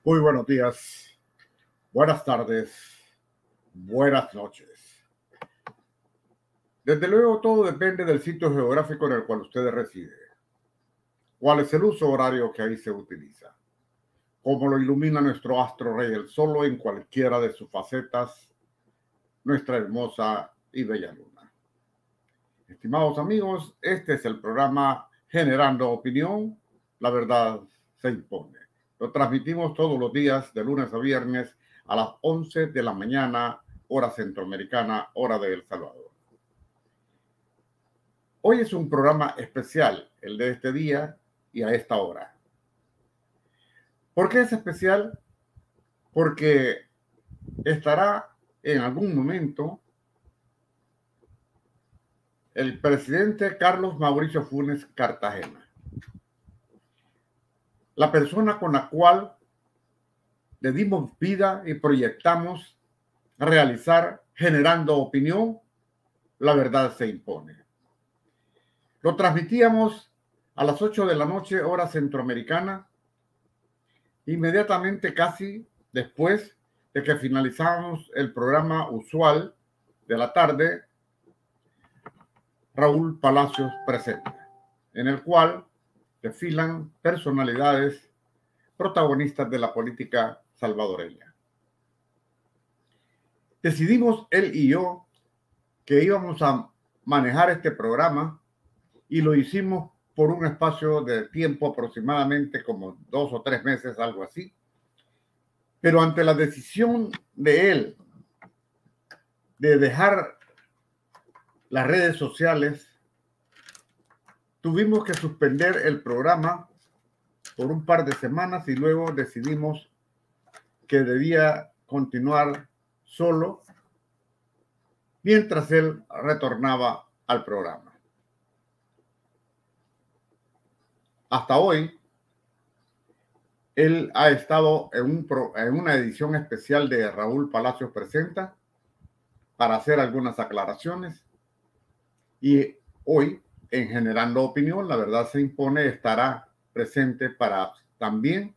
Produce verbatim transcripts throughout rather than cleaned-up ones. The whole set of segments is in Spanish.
Muy buenos días, buenas tardes, buenas noches. Desde luego todo depende del sitio geográfico en el cual usted reside. ¿Cuál es el uso horario que ahí se utiliza? ¿Cómo lo ilumina nuestro astro rey el sol en cualquiera de sus facetas, nuestra hermosa y bella luna? Estimados amigos, este es el programa Generando Opinión, la verdad se impone. Lo transmitimos todos los días de lunes a viernes a las once de la mañana, hora centroamericana, hora de El Salvador. Hoy es un programa especial, el de este día y a esta hora. ¿Por qué es especial? Porque estará en algún momento el presidente Carlos Mauricio Funes Cartagena, la persona con la cual le dimos vida y proyectamos a realizar Generando Opinión, la verdad se impone. Lo transmitíamos a las ocho de la noche, hora centroamericana, inmediatamente casi después de que finalizamos el programa usual de la tarde, Raúl Palacios Presenta, en el cual desfilan personalidades protagonistas de la política salvadoreña. Decidimos él y yo que íbamos a manejar este programa y lo hicimos por un espacio de tiempo aproximadamente como dos o tres meses, algo así. Pero ante la decisión de él de dejar las redes sociales, tuvimos que suspender el programa por un par de semanas y luego decidimos que debía continuar solo mientras él retornaba al programa. Hasta hoy, él ha estado en, un pro, en una edición especial de Raúl Palacios Presenta para hacer algunas aclaraciones. Y hoy, en Generando Opinión, la verdad se impone, estará presente para también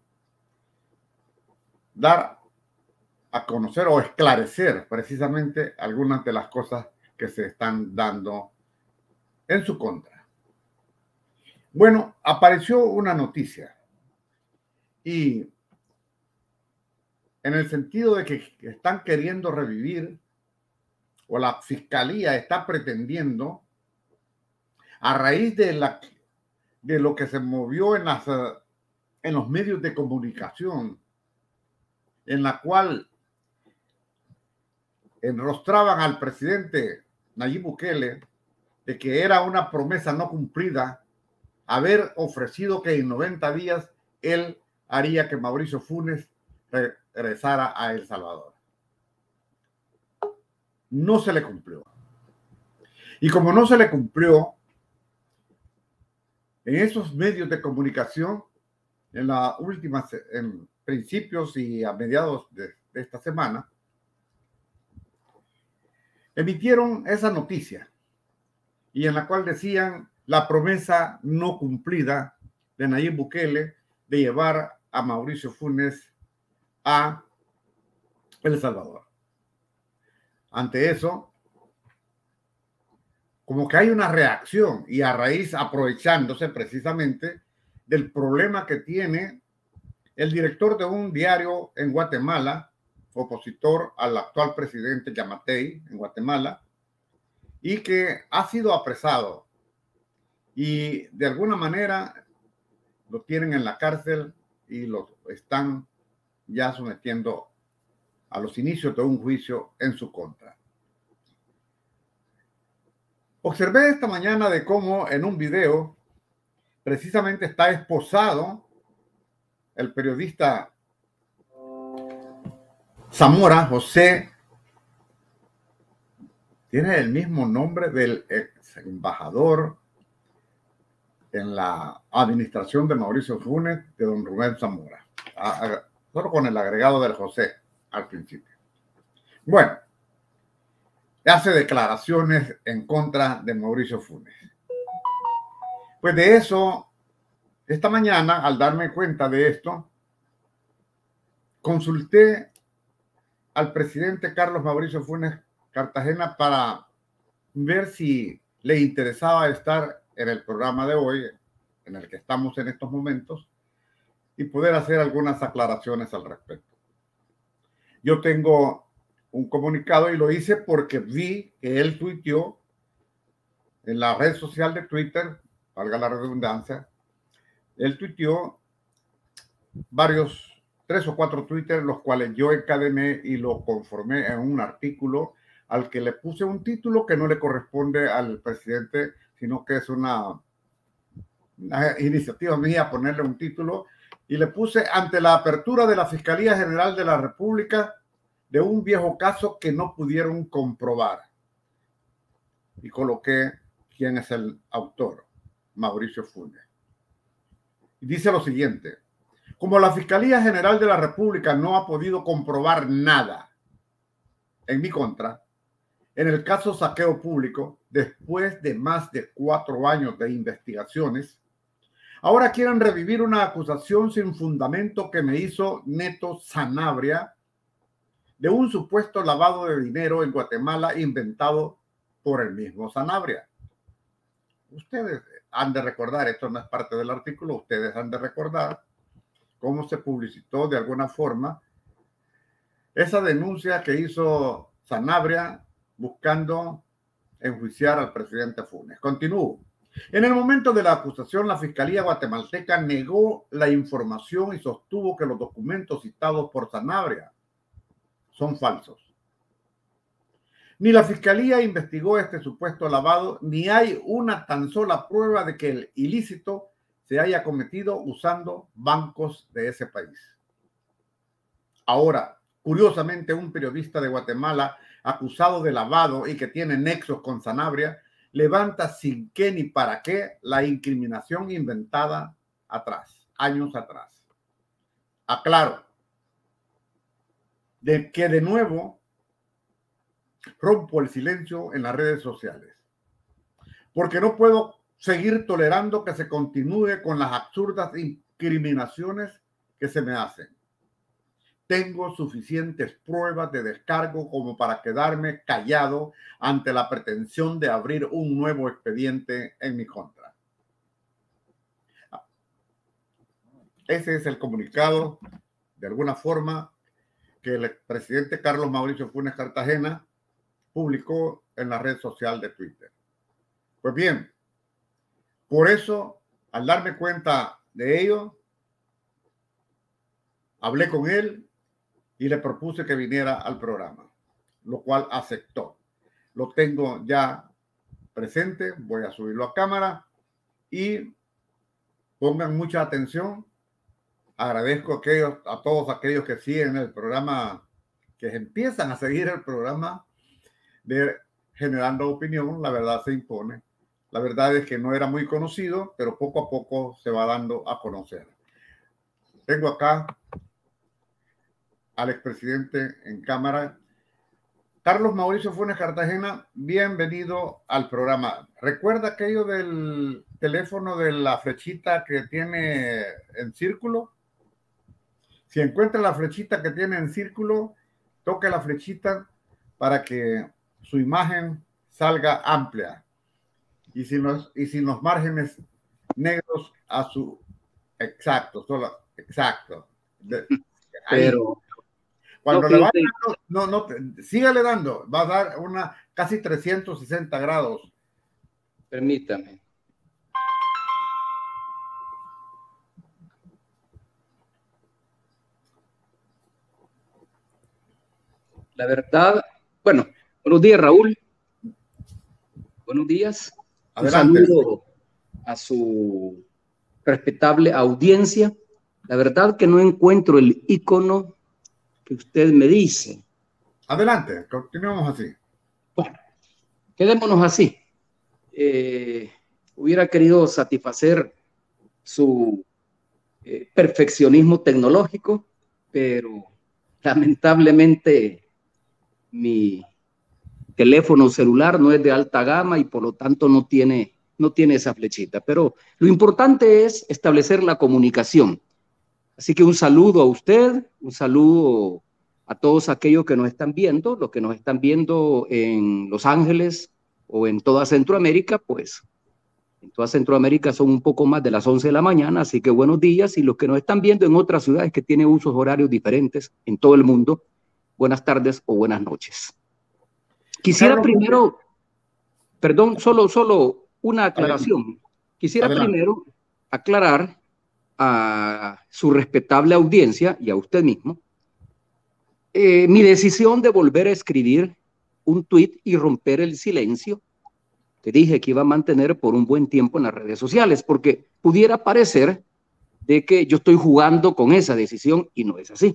dar a conocer o esclarecer precisamente algunas de las cosas que se están dando en su contra. Bueno, apareció una noticia y en el sentido de que están queriendo revivir o la fiscalía está pretendiendo, a raíz de, la, de lo que se movió en, las, en los medios de comunicación, en la cual enrostraban al presidente Nayib Bukele de que era una promesa no cumplida haber ofrecido que en noventa días él haría que Mauricio Funes regresara a El Salvador. No se le cumplió. Y como no se le cumplió, en esos medios de comunicación, en las últimas, en principios y a mediados de, de esta semana, emitieron esa noticia y en la cual decían la promesa no cumplida de Nayib Bukele de llevar a Mauricio Funes a El Salvador. Ante eso, como que hay una reacción y a raíz, aprovechándose precisamente del problema que tiene el director de un diario en Guatemala, opositor al actual presidente Yamatei en Guatemala, y que ha sido apresado y de alguna manera lo tienen en la cárcel y lo están ya sometiendo a los inicios de un juicio en su contra. Observé esta mañana de cómo en un video precisamente está esposado el periodista Zamora, José, tiene el mismo nombre del ex embajador en la administración de Mauricio Funes, de don Rubén Zamora, solo con el agregado del José al principio. Bueno, hace declaraciones en contra de Mauricio Funes. Pues de eso, esta mañana, al darme cuenta de esto, consulté al presidente Carlos Mauricio Funes Cartagena para ver si le interesaba estar en el programa de hoy, en el que estamos en estos momentos, y poder hacer algunas aclaraciones al respecto. Yo tengo un comunicado y lo hice porque vi que él tuiteó en la red social de Twitter, valga la redundancia, él tuiteó varios, tres o cuatro Twitter, los cuales yo encadené y lo conformé en un artículo al que le puse un título que no le corresponde al presidente, sino que es una, una iniciativa mía ponerle un título, y le puse: ante la apertura de la Fiscalía General de la República de un viejo caso que no pudieron comprobar. Y coloqué quién es el autor, Mauricio Funes. Y dice lo siguiente: como la Fiscalía General de la República no ha podido comprobar nada en mi contra, en el caso saqueo público, después de más de cuatro años de investigaciones, ahora quieren revivir una acusación sin fundamento que me hizo Neto Sanabria de un supuesto lavado de dinero en Guatemala inventado por el mismo Sanabria. Ustedes han de recordar, esto no es parte del artículo, ustedes han de recordar cómo se publicitó de alguna forma esa denuncia que hizo Sanabria buscando enjuiciar al presidente Funes. Continúo. En el momento de la acusación, la Fiscalía guatemalteca negó la información y sostuvo que los documentos citados por Sanabria son falsos. Ni la Fiscalía investigó este supuesto lavado, ni hay una tan sola prueba de que el ilícito se haya cometido usando bancos de ese país. Ahora, curiosamente, un periodista de Guatemala acusado de lavado y que tiene nexos con Sanabria levanta sin qué ni para qué la incriminación inventada atrás, años atrás. Aclaro de que de nuevo rompo el silencio en las redes sociales, porque no puedo seguir tolerando que se continúe con las absurdas incriminaciones que se me hacen. Tengo suficientes pruebas de descargo como para quedarme callado ante la pretensión de abrir un nuevo expediente en mi contra. Ese es el comunicado, de alguna forma, que el presidente Carlos Mauricio Funes Cartagena publicó en la red social de Twitter. Pues bien, por eso, al darme cuenta de ello, hablé con él y le propuse que viniera al programa, lo cual aceptó. Lo tengo ya presente, voy a subirlo a cámara y pongan mucha atención. Agradezco a, aquellos, a todos aquellos que siguen el programa, que empiezan a seguir el programa de Generando Opinión. La verdad se impone. La verdad es que no era muy conocido, pero poco a poco se va dando a conocer. Tengo acá al expresidente en cámara. Carlos Mauricio Funes Cartagena, bienvenido al programa. ¿Recuerda aquello del teléfono de la flechita que tiene en círculo? Si encuentra la flechita que tiene en círculo, toque la flechita para que su imagen salga amplia. Y sin los, y sin los márgenes negros a su... Exacto, solo... Exacto. De, Pero... Cuando no, le vaya dando, no, no, sígale dando, va a dar una casi trescientos sesenta grados. Permítame. La verdad, bueno, buenos días, Raúl. Buenos días. Adelante. Un saludo a su respetable audiencia. La verdad que no encuentro el icono que usted me dice. Adelante, continuemos así. Bueno, quedémonos así. Eh, hubiera querido satisfacer su eh, perfeccionismo tecnológico, pero lamentablemente mi teléfono celular no es de alta gama y por lo tanto no tiene, no tiene esa flechita. Pero lo importante es establecer la comunicación. Así que un saludo a usted, un saludo a todos aquellos que nos están viendo, los que nos están viendo en Los Ángeles o en toda Centroamérica, pues en toda Centroamérica son un poco más de las once de la mañana, así que buenos días, y los que nos están viendo en otras ciudades que tienen usos horarios diferentes en todo el mundo, buenas tardes o buenas noches. Quisiera Carlos, primero, perdón, solo, solo una aclaración. Quisiera adelante. primero aclarar a su respetable audiencia y a usted mismo eh, mi decisión de volver a escribir un tuit y romper el silencio que dije que iba a mantener por un buen tiempo en las redes sociales, porque pudiera parecer de que yo estoy jugando con esa decisión y no es así.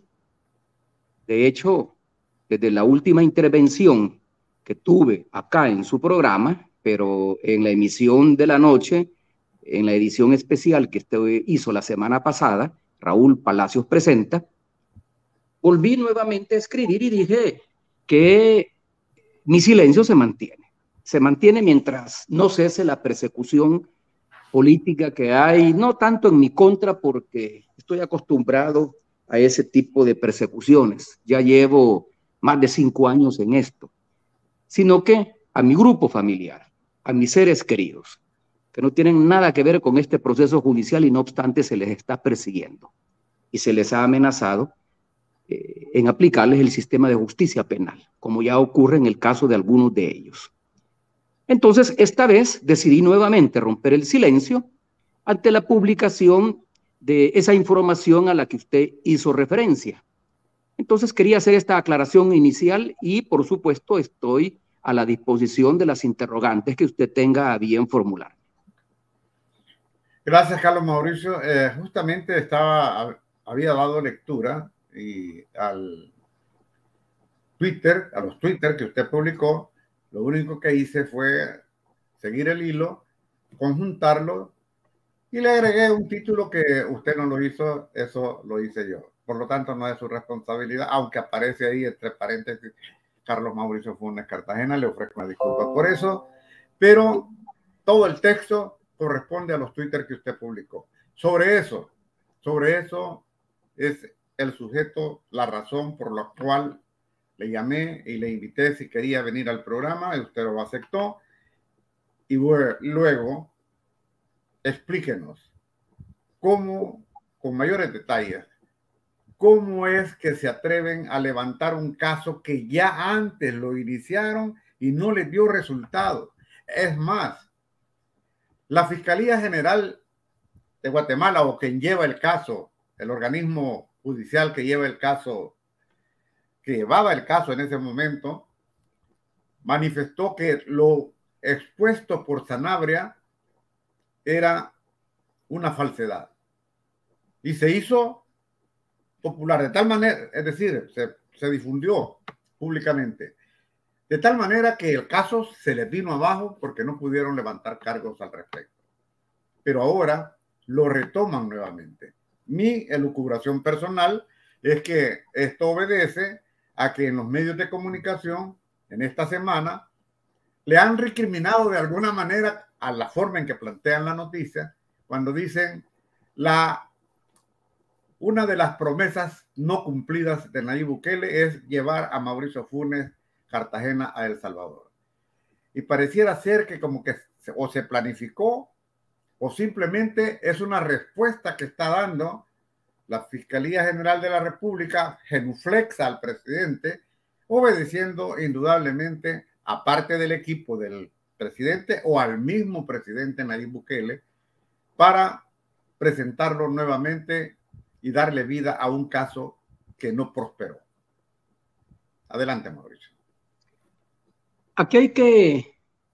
De hecho, desde la última intervención que tuve acá en su programa, pero en la emisión de la noche, en la edición especial que usted hizo la semana pasada, Raúl Palacios Presenta, volví nuevamente a escribir y dije que mi silencio se mantiene. Se mantiene mientras no cese la persecución política que hay, no tanto en mi contra porque estoy acostumbrado a ese tipo de persecuciones. Ya llevo más de cinco años en esto, sino que a mi grupo familiar, a mis seres queridos, que no tienen nada que ver con este proceso judicial y no obstante se les está persiguiendo y se les ha amenazado eh, en aplicarles el sistema de justicia penal, como ya ocurre en el caso de algunos de ellos. Entonces, esta vez decidí nuevamente romper el silencio ante la publicación de esa información a la que usted hizo referencia. Entonces, quería hacer esta aclaración inicial y, por supuesto, estoy a la disposición de las interrogantes que usted tenga a bien formular. Gracias, Carlos Mauricio. Eh, justamente estaba, había dado lectura y al Twitter, a los Twitter que usted publicó. Lo único que hice fue seguir el hilo, conjuntarlo y le agregué un título que usted no lo hizo, eso lo hice yo. Por lo tanto, no es su responsabilidad, aunque aparece ahí entre paréntesis Carlos Mauricio Funes Cartagena, le ofrezco una disculpa por eso, pero todo el texto corresponde a los Twitter que usted publicó. Sobre eso, sobre eso es el sujeto, la razón por la cual le llamé y le invité si quería venir al programa, y usted lo aceptó. Y luego, explíquenos cómo, con mayores detalles, cómo es que se atreven a levantar un caso que ya antes lo iniciaron y no les dio resultado. Es más, la Fiscalía General de Guatemala, o quien lleva el caso, el organismo judicial que lleva el caso, que llevaba el caso en ese momento, manifestó que lo expuesto por Sanabria era una falsedad. Y se hizo popular de tal manera, es decir, se, se difundió públicamente, de tal manera que el caso se les vino abajo porque no pudieron levantar cargos al respecto. Pero ahora lo retoman nuevamente. Mi elucubración personal es que esto obedece a que en los medios de comunicación en esta semana le han recriminado de alguna manera a la forma en que plantean la noticia cuando dicen la una de las promesas no cumplidas de Nayib Bukele es llevar a Mauricio Funes Cartagena a El Salvador. Y pareciera ser que como que se, o se planificó o simplemente es una respuesta que está dando la Fiscalía General de la República, genuflexa al presidente, obedeciendo indudablemente, aparte del equipo del presidente o al mismo presidente Nayib Bukele, para presentarlo nuevamente y darle vida a un caso que no prosperó. Adelante, Mauricio. Aquí hay que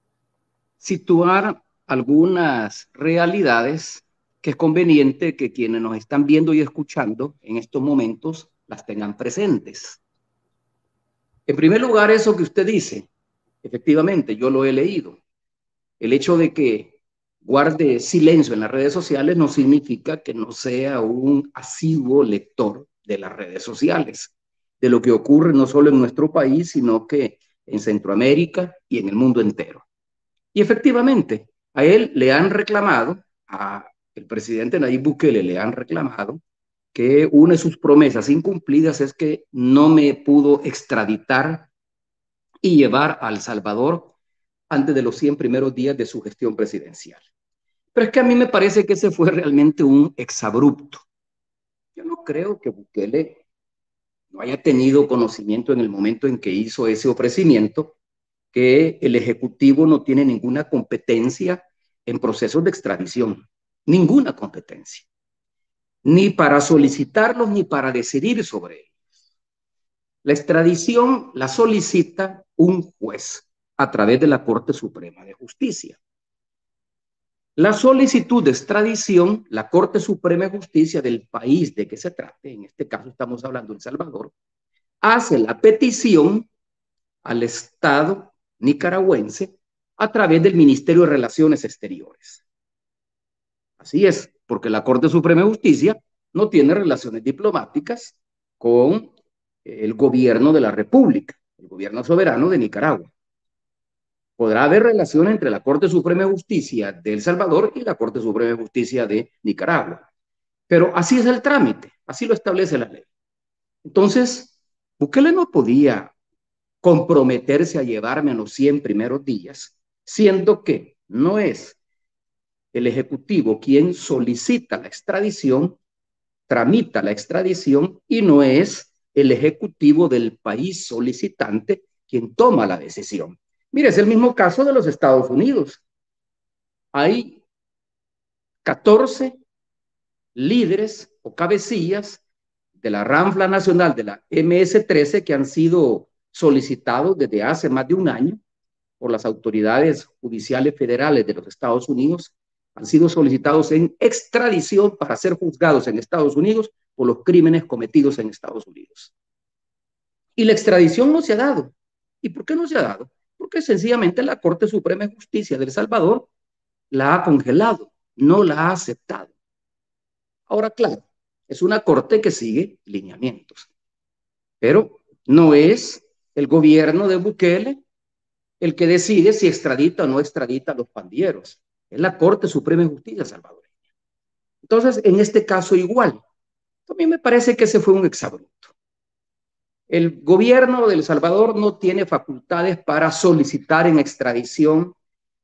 situar algunas realidades que es conveniente que quienes nos están viendo y escuchando en estos momentos las tengan presentes. En primer lugar, eso que usted dice, efectivamente, yo lo he leído. El hecho de que guarde silencio en las redes sociales no significa que no sea un asiduo lector de las redes sociales, de lo que ocurre no solo en nuestro país, sino que en Centroamérica y en el mundo entero. Y efectivamente, a él le han reclamado, a el presidente Nayib Bukele le han reclamado que una de sus promesas incumplidas es que no me pudo extraditar y llevar a El Salvador antes de los cien primeros días de su gestión presidencial. Pero es que a mí me parece que ese fue realmente un exabrupto. Yo no creo que Bukele no haya tenido conocimiento en el momento en que hizo ese ofrecimiento, que el Ejecutivo no tiene ninguna competencia en procesos de extradición, ninguna competencia, ni para solicitarlos ni para decidir sobre ellos. La extradición la solicita un juez a través de la Corte Suprema de Justicia. La solicitud de extradición, la Corte Suprema de Justicia del país de que se trate, en este caso estamos hablando de El Salvador, hace la petición al Estado nicaragüense a través del Ministerio de Relaciones Exteriores. Así es, porque la Corte Suprema de Justicia no tiene relaciones diplomáticas con el gobierno de la República, el gobierno soberano de Nicaragua. Podrá haber relaciones entre la Corte Suprema de Justicia de El Salvador y la Corte Suprema de Justicia de Nicaragua. Pero así es el trámite, así lo establece la ley. Entonces, Bukele no podía comprometerse a llevarme en los cien primeros días, siendo que no es el Ejecutivo quien solicita la extradición, tramita la extradición, y no es el Ejecutivo del país solicitante quien toma la decisión. Mire, es el mismo caso de los Estados Unidos. Hay catorce líderes o cabecillas de la Ranfla Nacional de la eme ese trece que han sido solicitados desde hace más de un año por las autoridades judiciales federales de los Estados Unidos. Han sido solicitados en extradición para ser juzgados en Estados Unidos por los crímenes cometidos en Estados Unidos. Y la extradición no se ha dado. ¿Y por qué no se ha dado? Porque sencillamente la Corte Suprema de Justicia de El Salvador la ha congelado, no la ha aceptado. Ahora, claro, es una corte que sigue lineamientos, pero no es el gobierno de Bukele el que decide si extradita o no extradita a los pandilleros. Es la Corte Suprema de Justicia salvadoreña. Entonces, en este caso igual. A mí me parece que ese fue un exabrupto. El gobierno de El Salvador no tiene facultades para solicitar en extradición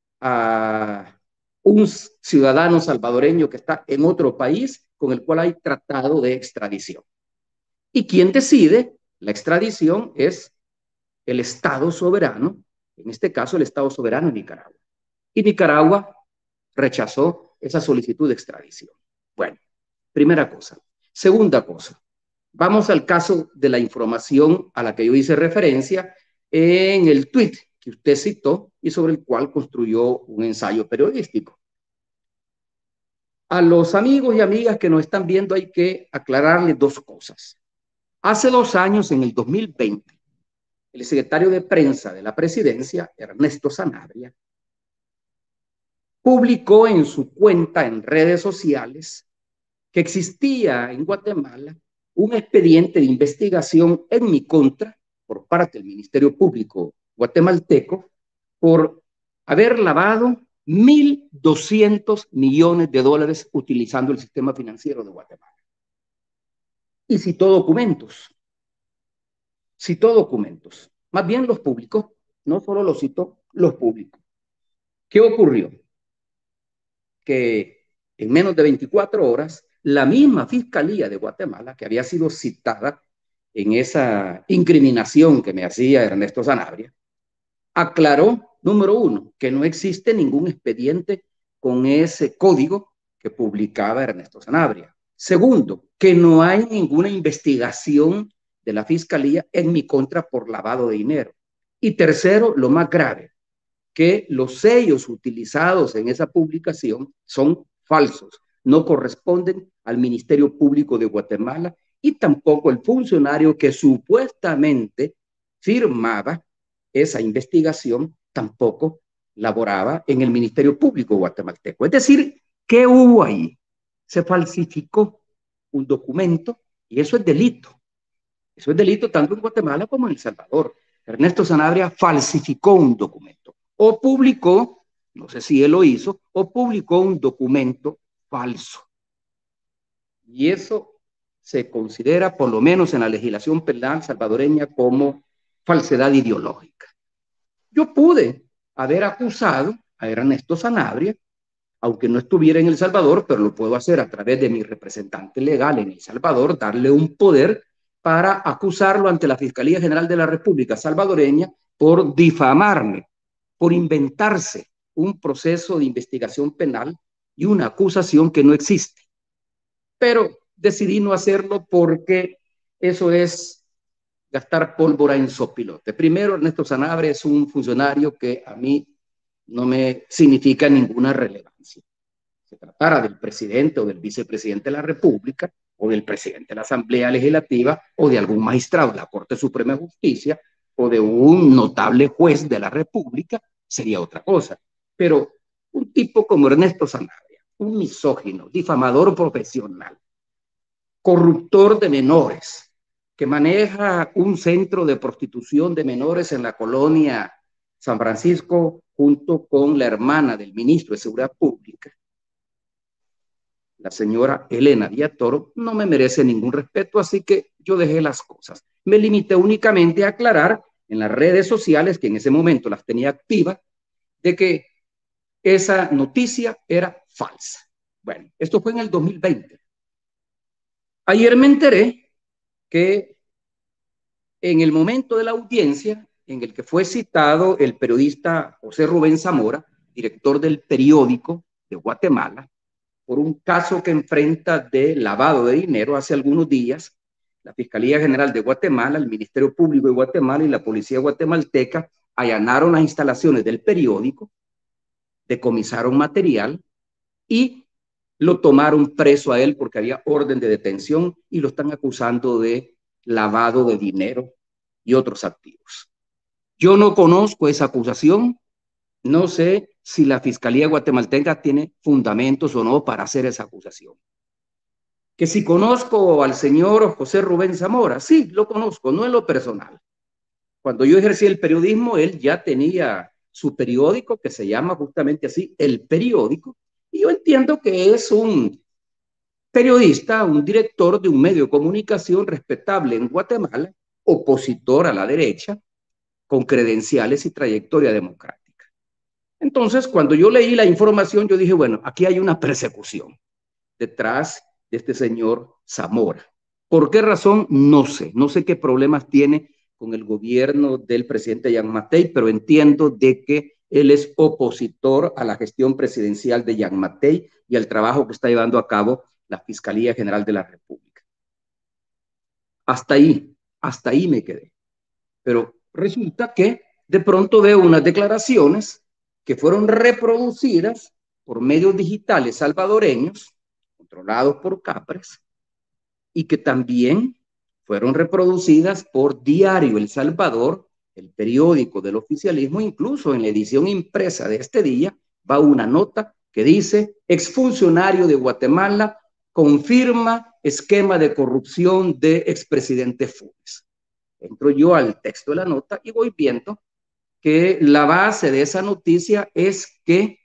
a un ciudadano salvadoreño que está en otro país con el cual hay tratado de extradición. Y quien decide la extradición es el Estado soberano, en este caso el Estado soberano de Nicaragua. Y Nicaragua rechazó esa solicitud de extradición. Bueno, primera cosa. Segunda cosa, vamos al caso de la información a la que yo hice referencia en el tuit que usted citó y sobre el cual construyó un ensayo periodístico. A los amigos y amigas que nos están viendo hay que aclararles dos cosas. Hace dos años, en el dos mil veinte, el secretario de prensa de la presidencia, Ernesto Sanabria, publicó en su cuenta en redes sociales que existía en Guatemala un expediente de investigación en mi contra por parte del Ministerio Público guatemalteco por haber lavado mil doscientos millones de dólares utilizando el sistema financiero de Guatemala. Y citó documentos, citó documentos, más bien los publicó, no solo los citó, los publicó. ¿Qué ocurrió? Que en menos de veinticuatro horas, la misma Fiscalía de Guatemala, que había sido citada en esa incriminación que me hacía Ernesto Sanabria, aclaró, número uno, que no existe ningún expediente con ese código que publicaba Ernesto Sanabria. Segundo, que no hay ninguna investigación de la Fiscalía en mi contra por lavado de dinero. Y tercero, lo más grave, que los sellos utilizados en esa publicación son falsos, no corresponden al Ministerio Público de Guatemala y tampoco el funcionario que supuestamente firmaba esa investigación tampoco laboraba en el Ministerio Público guatemalteco. Es decir, ¿qué hubo ahí? Se falsificó un documento y eso es delito. Eso es delito tanto en Guatemala como en El Salvador. Ernesto Sanabria falsificó un documento o publicó, no sé si él lo hizo, o publicó un documento falso. Y eso se considera, por lo menos en la legislación penal salvadoreña, como falsedad ideológica. Yo pude haber acusado a Ernesto Sanabria, aunque no estuviera en El Salvador, pero lo puedo hacer a través de mi representante legal en El Salvador, darle un poder para acusarlo ante la Fiscalía General de la República salvadoreña por difamarme, por inventarse un proceso de investigación penal y una acusación que no existe. Pero decidí no hacerlo porque eso es gastar pólvora en sopilote. Primero, Ernesto Sanabria es un funcionario que a mí no me significa ninguna relevancia. Se tratara del presidente o del vicepresidente de la República, o del presidente de la Asamblea Legislativa, o de algún magistrado de la Corte Suprema de Justicia, o de un notable juez de la República, sería otra cosa. Pero un tipo como Ernesto Sanabria, un misógino, difamador profesional, corruptor de menores, que maneja un centro de prostitución de menores en la colonia San Francisco, junto con la hermana del ministro de Seguridad Pública, la señora Elena Villatoro, no me merece ningún respeto, así que yo dejé las cosas. Me limité únicamente a aclarar en las redes sociales, que en ese momento las tenía activas, de que esa noticia era falsa. Bueno, esto fue en el dos mil veinte. Ayer me enteré que en el momento de la audiencia en el que fue citado el periodista José Rubén Zamora, director del periódico de Guatemala, por un caso que enfrenta de lavado de dinero hace algunos días, la Fiscalía General de Guatemala, el Ministerio Público de Guatemala y la Policía Guatemalteca allanaron las instalaciones del periódico, decomisaron material y lo tomaron preso a él porque había orden de detención y lo están acusando de lavado de dinero y otros activos. Yo no conozco esa acusación, no sé si la Fiscalía Guatemalteca tiene fundamentos o no para hacer esa acusación. Que si conozco al señor José Rubén Zamora, sí, lo conozco, no en lo personal. Cuando yo ejercí el periodismo, él ya tenía su periódico que se llama justamente así, El Periódico, y yo entiendo que es un periodista, un director de un medio de comunicación respetable en Guatemala, opositor a la derecha, con credenciales y trayectoria democrática. Entonces, cuando yo leí la información, yo dije, bueno, aquí hay una persecución detrás de este señor Zamora. ¿Por qué razón? No sé. No sé qué problemas tiene con el gobierno del presidente Yang Matei, pero entiendo de que él es opositor a la gestión presidencial de Yang Matei y al trabajo que está llevando a cabo la Fiscalía General de la República. Hasta ahí, hasta ahí me quedé. Pero resulta que de pronto veo unas declaraciones que fueron reproducidas por medios digitales salvadoreños, controlados por Capres, y que también fueron reproducidas por Diario El Salvador, el periódico del oficialismo. Incluso en la edición impresa de este día va una nota que dice: exfuncionario de Guatemala confirma esquema de corrupción de expresidente Funes. Entro yo al texto de la nota y voy viendo que la base de esa noticia es que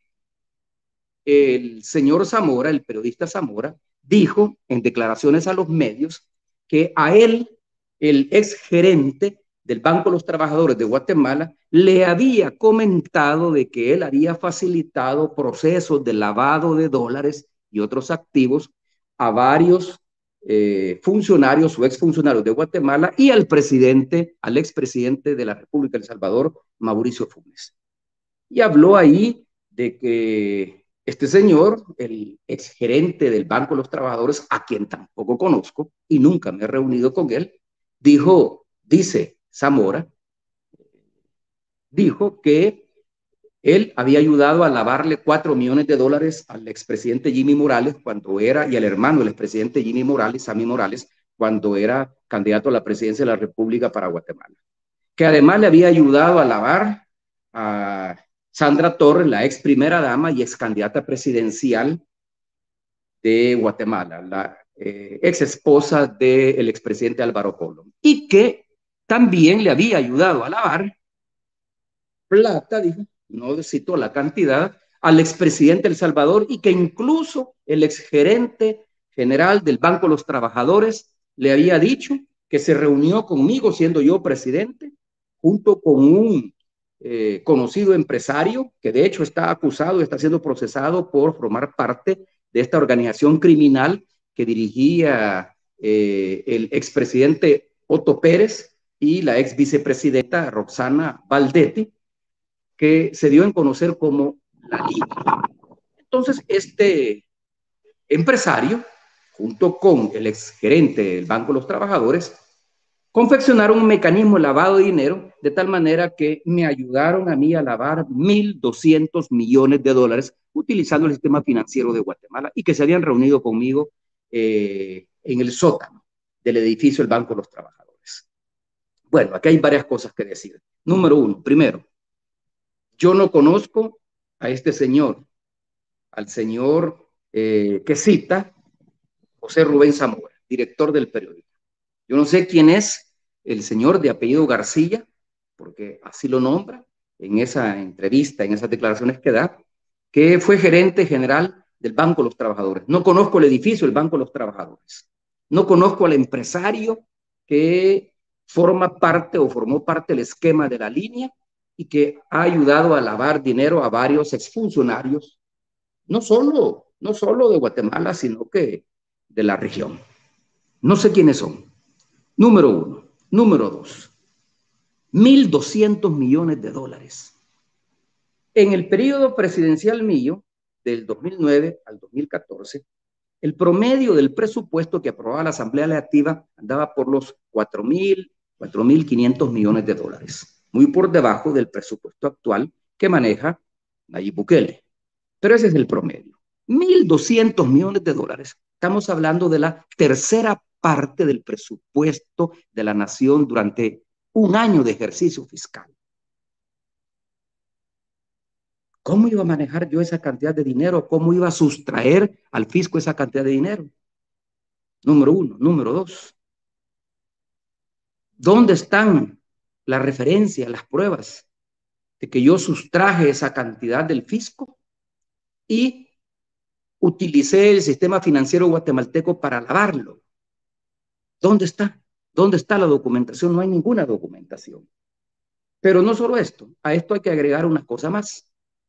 el señor Zamora, el periodista Zamora, dijo en declaraciones a los medios que a él, el exgerente del Banco de los Trabajadores de Guatemala, le había comentado de que él había facilitado procesos de lavado de dólares y otros activos a varios eh, funcionarios o exfuncionarios de Guatemala y al presidente, al expresidente de la República de El Salvador, Mauricio Funes. Y habló ahí de que este señor, el exgerente del Banco de los Trabajadores, a quien tampoco conozco y nunca me he reunido con él, dijo, dice Zamora, dijo que él había ayudado a lavarle cuatro millones de dólares al expresidente Jimmy Morales cuando era, y al hermano del expresidente Jimmy Morales, Sammy Morales, cuando era candidato a la presidencia de la República para Guatemala. Que además le había ayudado a lavar a Sandra Torres, la ex primera dama y ex candidata presidencial de Guatemala, la eh, ex esposa del expresidente Álvaro Colón, y que también le había ayudado a lavar plata, dijo, no citó la cantidad, al expresidente El Salvador, y que incluso el exgerente general del Banco de los Trabajadores le había dicho que se reunió conmigo siendo yo presidente, junto con un eh, conocido empresario que de hecho está acusado y está siendo procesado por formar parte de esta organización criminal que dirigía eh, el expresidente Otto Pérez y la ex vicepresidenta Roxana Valdetti, que se dio en conocer como la Liga. Entonces, este empresario, junto con el exgerente del Banco de los Trabajadores, confeccionaron un mecanismo de lavado de dinero de tal manera que me ayudaron a mí a lavar mil doscientos millones de dólares utilizando el sistema financiero de Guatemala y que se habían reunido conmigo eh, en el sótano del edificio del Banco de los Trabajadores. Bueno, aquí hay varias cosas que decir. Número uno, primero, yo no conozco a este señor, al señor eh, que cita José Rubén Zamora, director del periódico. Yo no sé quién es el señor de apellido García, porque así lo nombra en esa entrevista, en esas declaraciones que da, que fue gerente general del Banco de los Trabajadores. No conozco el edificio del Banco de los Trabajadores. No conozco al empresario que forma parte o formó parte del esquema de la línea y que ha ayudado a lavar dinero a varios exfuncionarios, no solo, no solo de Guatemala, sino que de la región. No sé quiénes son. Número uno. Número dos. mil doscientos millones de dólares. En el periodo presidencial mío, del dos mil nueve al dos mil catorce, el promedio del presupuesto que aprobaba la Asamblea Legislativa andaba por los cuatro mil, cuatro mil quinientos millones de dólares, muy por debajo del presupuesto actual que maneja Nayib Bukele. Pero ese es el promedio. mil doscientos millones de dólares. Estamos hablando de la tercera parte del presupuesto de la nación durante un año de ejercicio fiscal. ¿Cómo iba a manejar yo esa cantidad de dinero? ¿Cómo iba a sustraer al fisco esa cantidad de dinero? Número uno. Número dos. ¿Dónde están las referencias, las pruebas de que yo sustraje esa cantidad del fisco y utilicé el sistema financiero guatemalteco para lavarlo? ¿Dónde está? ¿Dónde está la documentación? No hay ninguna documentación. Pero no solo esto, a esto hay que agregar una cosa más.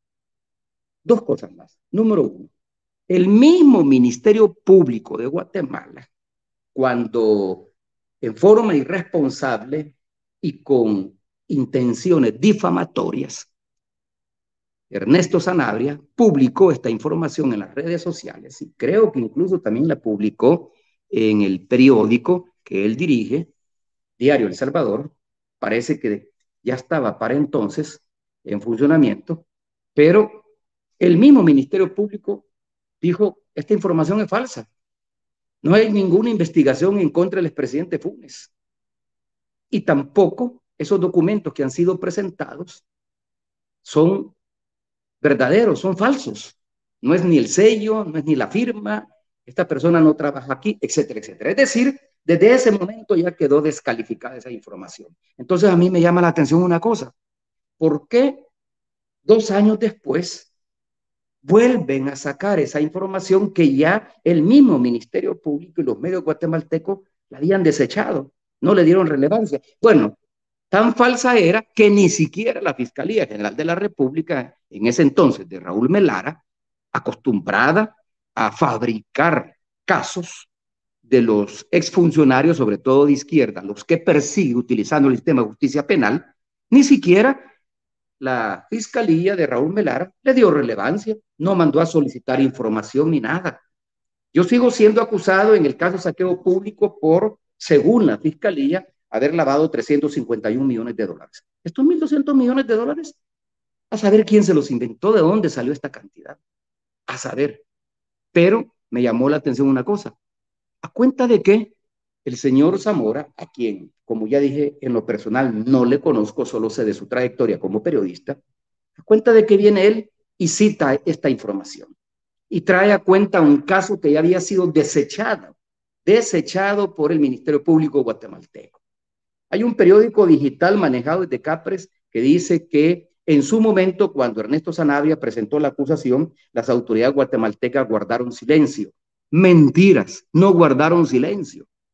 Dos cosas más. Número uno, el mismo Ministerio Público de Guatemala, cuando en forma irresponsable y con intenciones difamatorias, Ernesto Sanabria publicó esta información en las redes sociales y creo que incluso también la publicó en el periódico que él dirige, Diario El Salvador. Parece que ya estaba para entonces en funcionamiento, pero el mismo Ministerio Público dijo, esta información es falsa. No hay ninguna investigación en contra del expresidente Funes. Y tampoco esos documentos que han sido presentados son verdaderos, son falsos. No es ni el sello, no es ni la firma, esta persona no trabaja aquí, etcétera, etcétera. Es decir, desde ese momento ya quedó descalificada esa información. Entonces a mí me llama la atención una cosa. ¿Por qué dos años después vuelven a sacar esa información que ya el mismo Ministerio Público y los medios guatemaltecos la habían desechado? No le dieron relevancia. Bueno, tan falsa era que ni siquiera la Fiscalía General de la República, en ese entonces de Raúl Melara, acostumbrada a fabricar casos de los exfuncionarios, sobre todo de izquierda, los que persigue utilizando el sistema de justicia penal, ni siquiera la Fiscalía de Raúl Melara le dio relevancia, no mandó a solicitar información ni nada. Yo sigo siendo acusado en el caso de saqueo público por, según la Fiscalía, haber lavado trescientos cincuenta y un millones de dólares. Estos mil doscientos millones de dólares, a saber quién se los inventó, de dónde salió esta cantidad, a saber. Pero me llamó la atención una cosa, a cuenta de que el señor Zamora, a quien, como ya dije, en lo personal no le conozco, solo sé de su trayectoria como periodista, a cuenta de que viene él y cita esta información y trae a cuenta un caso que ya había sido desechado, desechado por el Ministerio Público guatemalteco. Hay un periódico digital manejado desde Capres que dice que en su momento, cuando Ernesto Sanabria presentó la acusación, las autoridades guatemaltecas guardaron silencio. Mentiras, no guardaron silencio.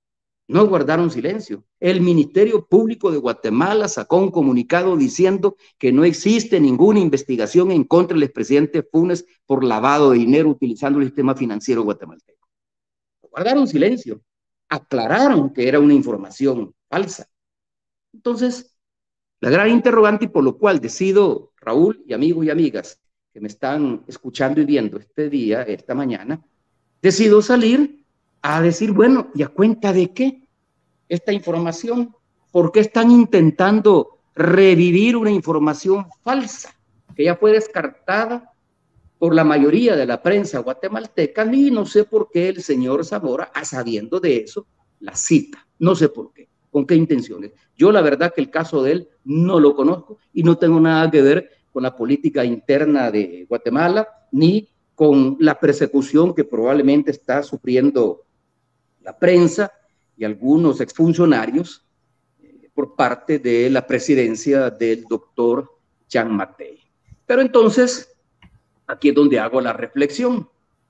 No guardaron silencio. El Ministerio Público de Guatemala sacó un comunicado diciendo que no existe ninguna investigación en contra del expresidente Funes por lavado de dinero utilizando el sistema financiero guatemalteco. Guardaron silencio. Aclararon que era una información falsa. Entonces, la gran interrogante y por lo cual decido, Raúl y amigos y amigas que me están escuchando y viendo este día, esta mañana, decido salir a decir, bueno, ¿y a cuenta de qué esta información? ¿Por qué están intentando revivir una información falsa que ya fue descartada por la mayoría de la prensa guatemalteca? Y no sé por qué el señor Zamora, a sabiendo de eso, la cita. No sé por qué, con qué intenciones. Yo la verdad que el caso de él no lo conozco y no tengo nada que ver con la política interna de Guatemala, ni con la persecución que probablemente está sufriendo la prensa y algunos exfuncionarios eh, por parte de la presidencia del doctor Jean Mattei. Pero entonces, aquí es donde hago la reflexión.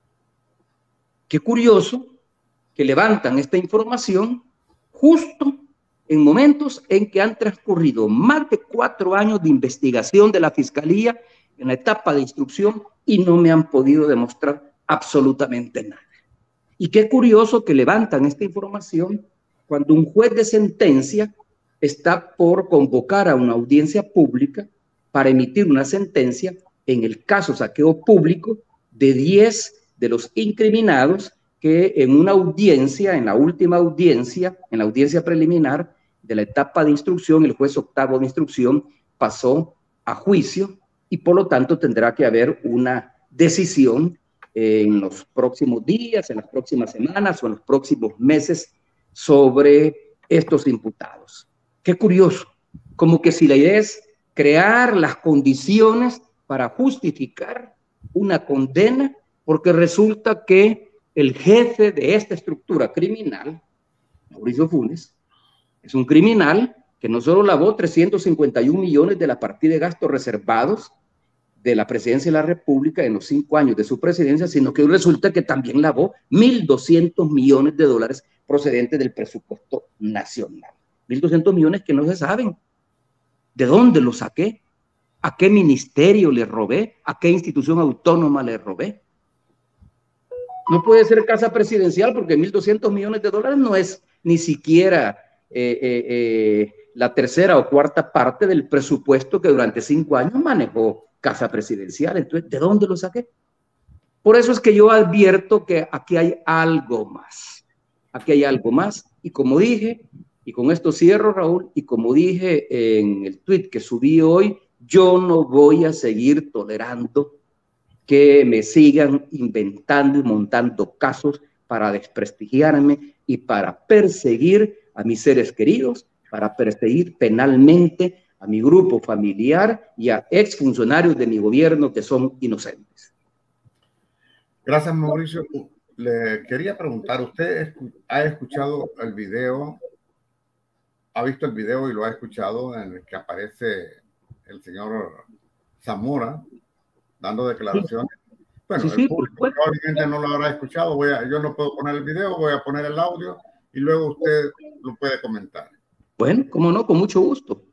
Qué curioso que levantan esta información justo en momentos en que han transcurrido más de cuatro años de investigación de la Fiscalía en la etapa de instrucción y no me han podido demostrar absolutamente nada. Y qué curioso que levantan esta información cuando un juez de sentencia está por convocar a una audiencia pública para emitir una sentencia en el caso saqueo público de diez de los incriminados que en una audiencia, en la última audiencia, en la audiencia preliminar de la etapa de instrucción, el juez octavo de instrucción pasó a juicio y por lo tanto tendrá que haber una decisión en los próximos días, en las próximas semanas o en los próximos meses sobre estos imputados. Qué curioso, como que si la idea es crear las condiciones para justificar una condena, porque resulta que el jefe de esta estructura criminal, Mauricio Funes, es un criminal que no solo lavó trescientos cincuenta y un millones de la partida de gastos reservados de la presidencia de la República en los cinco años de su presidencia, sino que resulta que también lavó mil doscientos millones de dólares procedentes del presupuesto nacional. mil doscientos millones que no se saben. ¿De dónde los saqué? ¿A qué ministerio le robé? ¿A qué institución autónoma le robé? No puede ser casa presidencial porque mil doscientos millones de dólares no es ni siquiera eh, eh, eh, la tercera o cuarta parte del presupuesto que durante cinco años manejó casa presidencial. Entonces, ¿de dónde lo saqué? Por eso es que yo advierto que aquí hay algo más. Aquí hay algo más. Y como dije, y con esto cierro, Raúl, y como dije en el tweet que subí hoy, yo no voy a seguir tolerando que me sigan inventando y montando casos para desprestigiarme y para perseguir a mis seres queridos, para perseguir penalmente a mi grupo familiar y a exfuncionarios de mi gobierno que son inocentes. Gracias, Mauricio. Le quería preguntar, ¿usted ha escuchado el video, ha visto el video y lo ha escuchado en el que aparece el señor Zamora dando declaraciones? Bueno, sí, sí, el público pues, probablemente no lo habrá escuchado. Voy a, yo no puedo poner el video, voy a poner el audio y luego usted lo puede comentar. Bueno, cómo no, con mucho gusto.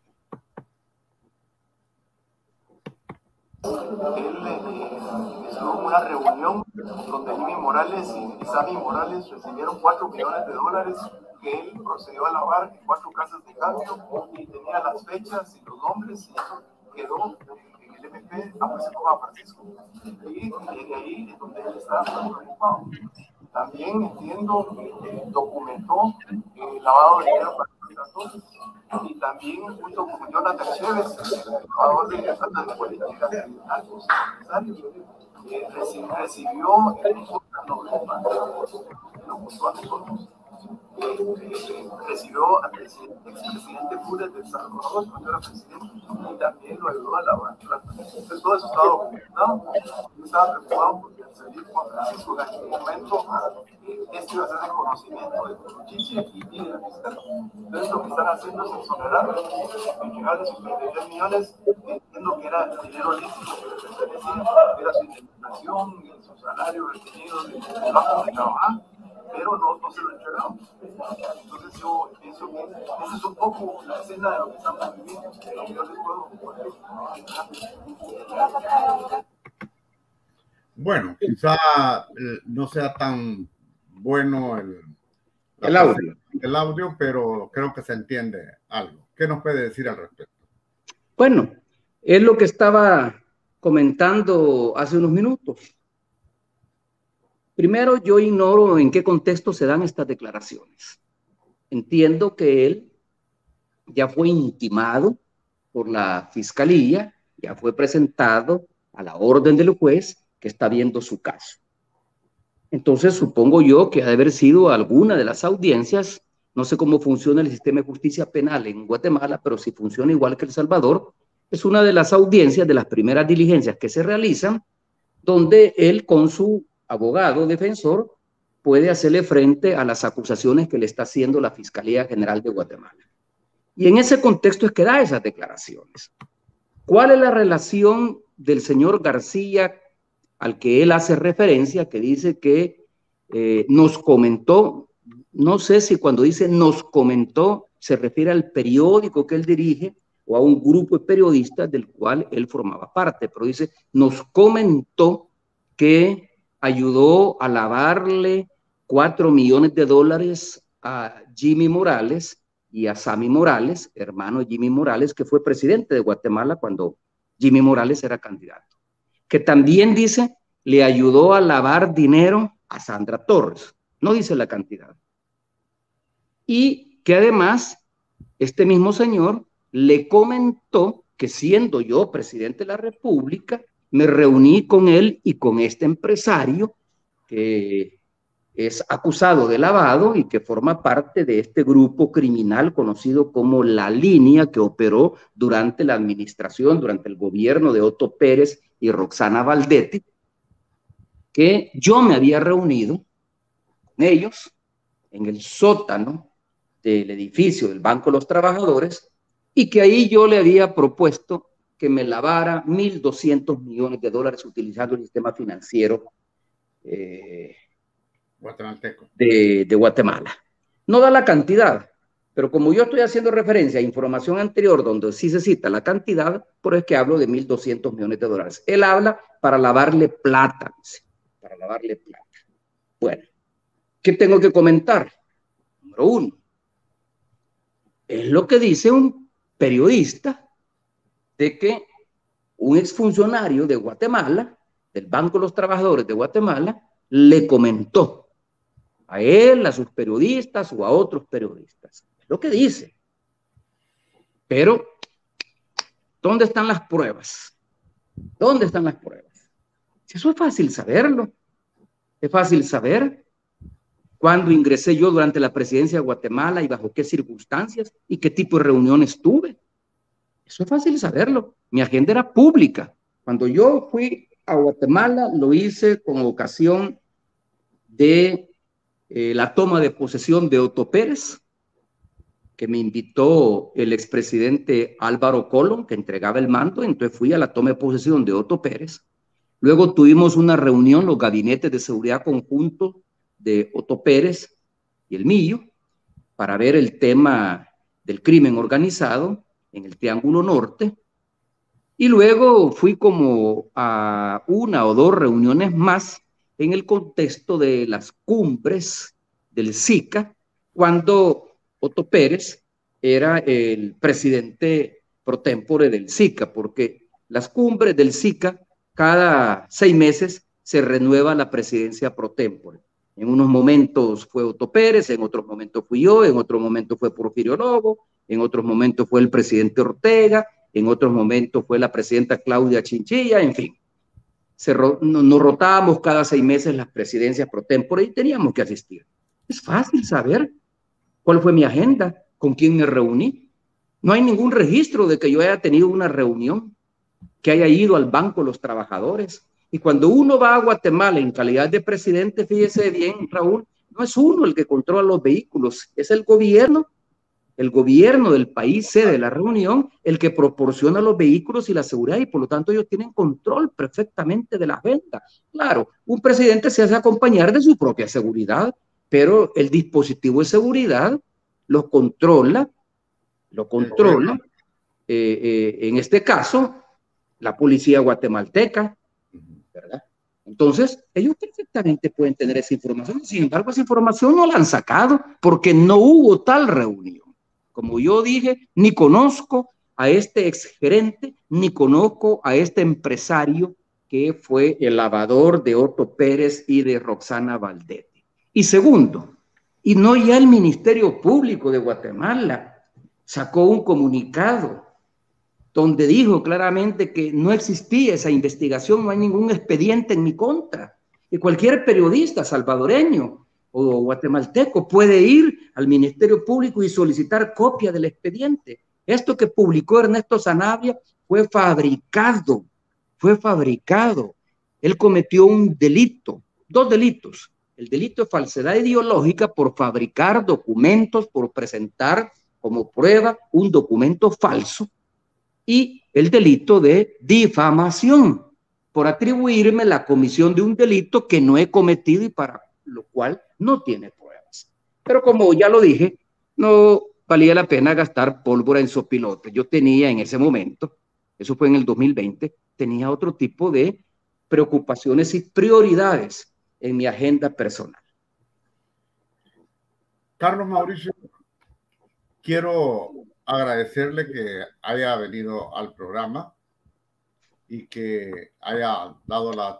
Él hizo una reunión donde Jimmy Morales y Sammy Morales recibieron cuatro millones de dólares que él procedió a lavar en cuatro casas de cambio y tenía las fechas y los nombres y eso quedó en el M P a Juan Francisco. Y de ahí es donde él estaba preocupado. También entiendo que eh, documentó el lavado de dinero para contratos y también junto con Jonathan Chévez, el lavador de dinero de políticas de altos empresarios, eh, recibió el noventa lo puso a nosotros. Eh, eh, recibió al presidente, expresidente Funes del Salvador cuando era presidente y también lo ayudó a lavar plata. Entonces todo eso estaba documentado. Yo estaba preocupado porque al salir Juan Francisco en aquel momento eh, esto iba a ser de conocimiento de Cochiche y de la fiscal. Entonces lo que están haciendo es exonerar en llegar de sus treinta y tres millones, entiendo que era dinero lícito que le pertenecía, era su indemnización y su salario retenido del banco de trabajar. pero no, no se lo entregamos. Entonces yo pienso que esa es un poco la escena de lo que estamos viviendo, lo que yo les puedo compartir. Bueno, quizá no sea tan bueno el, el audio. el audio, pero creo que se entiende algo. ¿Qué nos puede decir al respecto? Bueno, es lo que estaba comentando hace unos minutos. Primero, yo ignoro en qué contexto se dan estas declaraciones. Entiendo que él ya fue intimado por la fiscalía, ya fue presentado a la orden del juez que está viendo su caso. Entonces, supongo yo que ha de haber sido alguna de las audiencias. No sé cómo funciona el sistema de justicia penal en Guatemala, pero si funciona igual que El Salvador, es una de las audiencias, de las primeras diligencias que se realizan, donde él con su abogado defensor puede hacerle frente a las acusaciones que le está haciendo la Fiscalía General de Guatemala. Y en ese contexto es que da esas declaraciones. ¿Cuál es la relación del señor García al que él hace referencia, que dice que eh, nos comentó? No sé si cuando dice nos comentó se refiere al periódico que él dirige o a un grupo de periodistas del cual él formaba parte, pero dice nos comentó que ayudó a lavarle cuatro millones de dólares a Jimmy Morales y a Sammy Morales, hermano de Jimmy Morales, que fue presidente de Guatemala cuando Jimmy Morales era candidato. Que también dice, le ayudó a lavar dinero a Sandra Torres. No dice la cantidad. Y que además, este mismo señor le comentó que siendo yo presidente de la República, me reuní con él y con este empresario que es acusado de lavado y que forma parte de este grupo criminal conocido como La Línea, que operó durante la administración, durante el gobierno de Otto Pérez y Roxana Valdetti, que yo me había reunido con ellos en el sótano del edificio del Banco de los Trabajadores y que ahí yo le había propuesto que me lavara mil doscientos millones de dólares utilizando el sistema financiero eh, guatemalteco de, de Guatemala. No da la cantidad, pero como yo estoy haciendo referencia a información anterior donde sí se cita la cantidad, por eso es que hablo de mil doscientos millones de dólares. Él habla para lavarle plata, para lavarle plata. Bueno, ¿qué tengo que comentar? Número uno, es lo que dice un periodista de que un exfuncionario de Guatemala, del Banco de los Trabajadores de Guatemala, le comentó a él, a sus periodistas o a otros periodistas. Es lo que dice. Pero, ¿dónde están las pruebas? ¿Dónde están las pruebas? Eso es fácil saberlo. Es fácil saber cuándo ingresé yo durante la presidencia de Guatemala y bajo qué circunstancias y qué tipo de reuniones tuve. Eso es fácil saberlo. Mi agenda era pública. Cuando yo fui a Guatemala, lo hice con ocasión de eh, la toma de posesión de Otto Pérez, que me invitó el expresidente Álvaro Colón, que entregaba el mando. Entonces fui a la toma de posesión de Otto Pérez. Luego tuvimos una reunión, los gabinetes de seguridad conjunto de Otto Pérez y el mío, para ver el tema del crimen organizado en el Triángulo Norte, y luego fui como a una o dos reuniones más en el contexto de las cumbres del SICA, cuando Otto Pérez era el presidente pro tempore del SICA, porque las cumbres del SICA cada seis meses se renueva la presidencia pro tempore. En unos momentos fue Otto Pérez, en otros momentos fui yo, en otros momentos fue Porfirio Lobo, en otros momentos fue el presidente Ortega, en otros momentos fue la presidenta Claudia Chinchilla, en fin. Se ro nos rotábamos cada seis meses las presidencias pro tempore y teníamos que asistir. Es fácil saber cuál fue mi agenda, con quién me reuní. No hay ningún registro de que yo haya tenido una reunión, que haya ido al Banco de los Trabajadores. Y cuando uno va a Guatemala en calidad de presidente, fíjese bien, Raúl, no es uno el que controla los vehículos, es el gobierno. El gobierno del país sede de la reunión, el que proporciona los vehículos y la seguridad, y por lo tanto ellos tienen control perfectamente de la agenda. Claro, un presidente se hace acompañar de su propia seguridad, pero el dispositivo de seguridad lo controla, lo controla, eh, eh, en este caso, la policía guatemalteca, ¿verdad? Entonces, ellos perfectamente pueden tener esa información. Sin embargo, esa información no la han sacado porque no hubo tal reunión. Como yo dije, ni conozco a este exgerente, ni conozco a este empresario que fue el lavador de Otto Pérez y de Roxana Valdetti. Y segundo, y no ya el Ministerio Público de Guatemala sacó un comunicado donde dijo claramente que no existía esa investigación, no hay ningún expediente en mi contra. Y cualquier periodista salvadoreño o guatemalteco puede ir al Ministerio Público y solicitar copia del expediente. Esto que publicó Ernesto Sanabria fue fabricado, fue fabricado. Él cometió un delito, dos delitos. El delito de falsedad ideológica por fabricar documentos, por presentar como prueba un documento falso, y el delito de difamación, por atribuirme la comisión de un delito que no he cometido y para lo cual no tiene pruebas. Pero como ya lo dije, no valía la pena gastar pólvora en sopilote. Yo tenía en ese momento, eso fue en el dos mil veinte, tenía otro tipo de preocupaciones y prioridades en mi agenda personal. Carlos Mauricio, quiero agradecerle que haya venido al programa y que haya dado las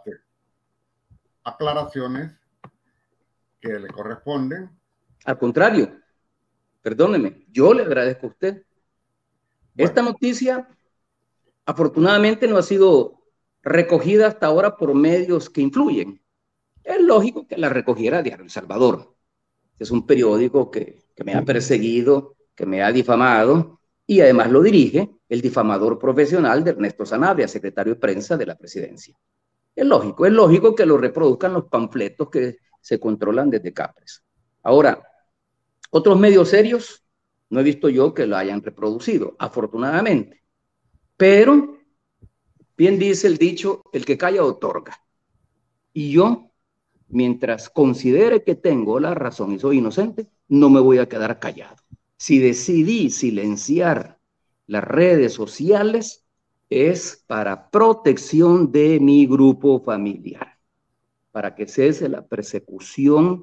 aclaraciones que le corresponden. Al contrario, perdóneme, yo le agradezco a usted. Bueno. Esta noticia, afortunadamente, no ha sido recogida hasta ahora por medios que influyen. Es lógico que la recogiera Diario El Salvador. Es un periódico que, que me ha perseguido, que me ha difamado, y además lo dirige el difamador profesional de Ernesto Sanabria, secretario de prensa de la presidencia. Es lógico, es lógico que lo reproduzcan los panfletos que se controlan desde Capres. Ahora, otros medios serios, no he visto yo que lo hayan reproducido, afortunadamente. Pero, bien dice el dicho, el que calla otorga. Y yo, mientras considere que tengo la razón y soy inocente, no me voy a quedar callado. Si decidí silenciar las redes sociales, es para protección de mi grupo familiar, para que cese la persecución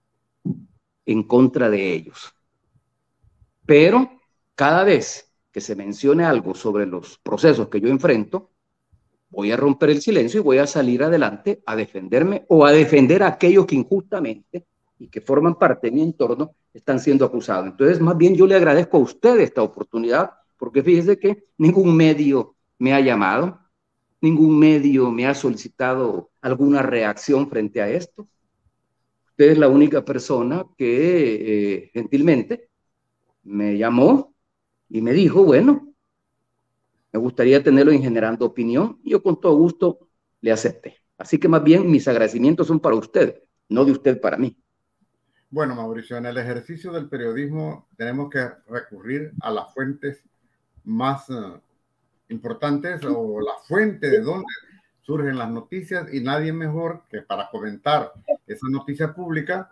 en contra de ellos. Pero cada vez que se mencione algo sobre los procesos que yo enfrento, voy a romper el silencio y voy a salir adelante a defenderme o a defender a aquellos que injustamente y que forman parte de mi entorno están siendo acusados. Entonces, más bien yo le agradezco a usted esta oportunidad, porque fíjese que ningún medio me ha llamado, ningún medio me ha solicitado alguna reacción frente a esto. Usted es la única persona que eh, gentilmente me llamó y me dijo, bueno, me gustaría tenerlo en Generando Opinión, y yo con todo gusto le acepté. Así que más bien mis agradecimientos son para usted, no de usted para mí. Bueno, Mauricio, en el ejercicio del periodismo tenemos que recurrir a las fuentes más uh, importantes o la fuente de donde surgen las noticias, y nadie mejor que para comentar esa noticia pública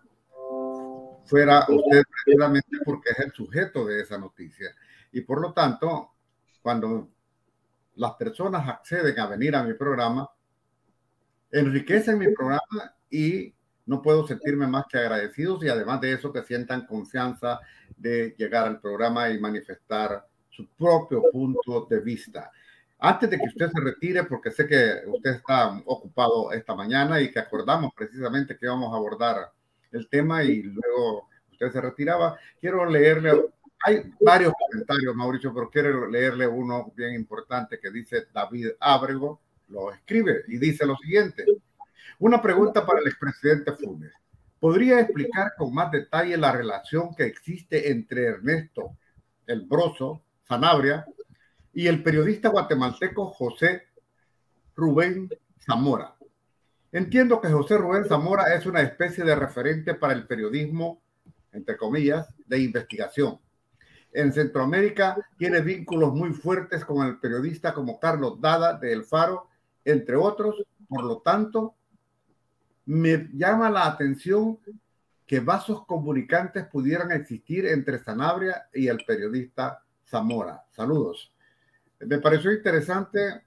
fuera usted, precisamente porque es el sujeto de esa noticia. Y por lo tanto, cuando las personas acceden a venir a mi programa, enriquecen mi programa y no puedo sentirme más que agradecidos, y además de eso que sientan confianza de llegar al programa y manifestar su propio punto de vista. Antes de que usted se retire, porque sé que usted está ocupado esta mañana y que acordamos precisamente que íbamos a abordar el tema y luego usted se retiraba, quiero leerle, hay varios comentarios, Mauricio, pero quiero leerle uno bien importante que dice David Ábrego, lo escribe y dice lo siguiente: una pregunta para el expresidente Funes. ¿Podría explicar con más detalle la relación que existe entre Ernesto el Broso Sanabria y el periodista guatemalteco José Rubén Zamora? Entiendo que José Rubén Zamora es una especie de referente para el periodismo, entre comillas, de investigación. En Centroamérica tiene vínculos muy fuertes con el periodista como Carlos Dada de El Faro, entre otros. Por lo tanto, me llama la atención que vasos comunicantes pudieran existir entre Sanabria y el periodista Zamora. Saludos. Me pareció interesante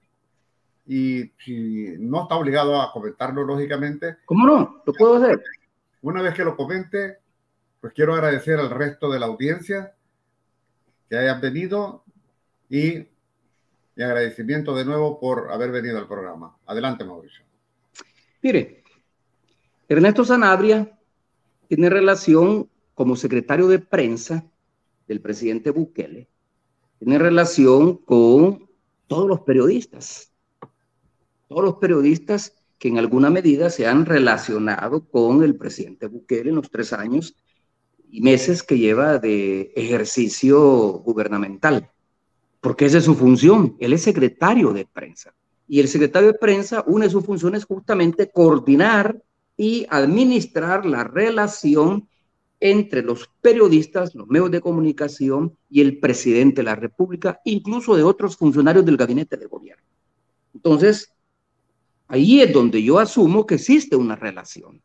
y si no está obligado a comentarlo, lógicamente. ¿Cómo no? Lo puedo hacer. Una vez que lo comente, pues quiero agradecer al resto de la audiencia que hayan venido y mi agradecimiento de nuevo por haber venido al programa. Adelante, Mauricio. Mire, Ernesto Sanabria tiene relación como secretario de prensa del presidente Bukele, tiene relación con todos los periodistas, todos los periodistas que en alguna medida se han relacionado con el presidente Bukele en los tres años y meses que lleva de ejercicio gubernamental, porque esa es su función. Él es secretario de prensa y el secretario de prensa, una de sus funciones es justamente coordinar y administrar la relación entre los periodistas, los medios de comunicación y el presidente de la República, incluso de otros funcionarios del gabinete de gobierno. Entonces, ahí es donde yo asumo que existe una relación.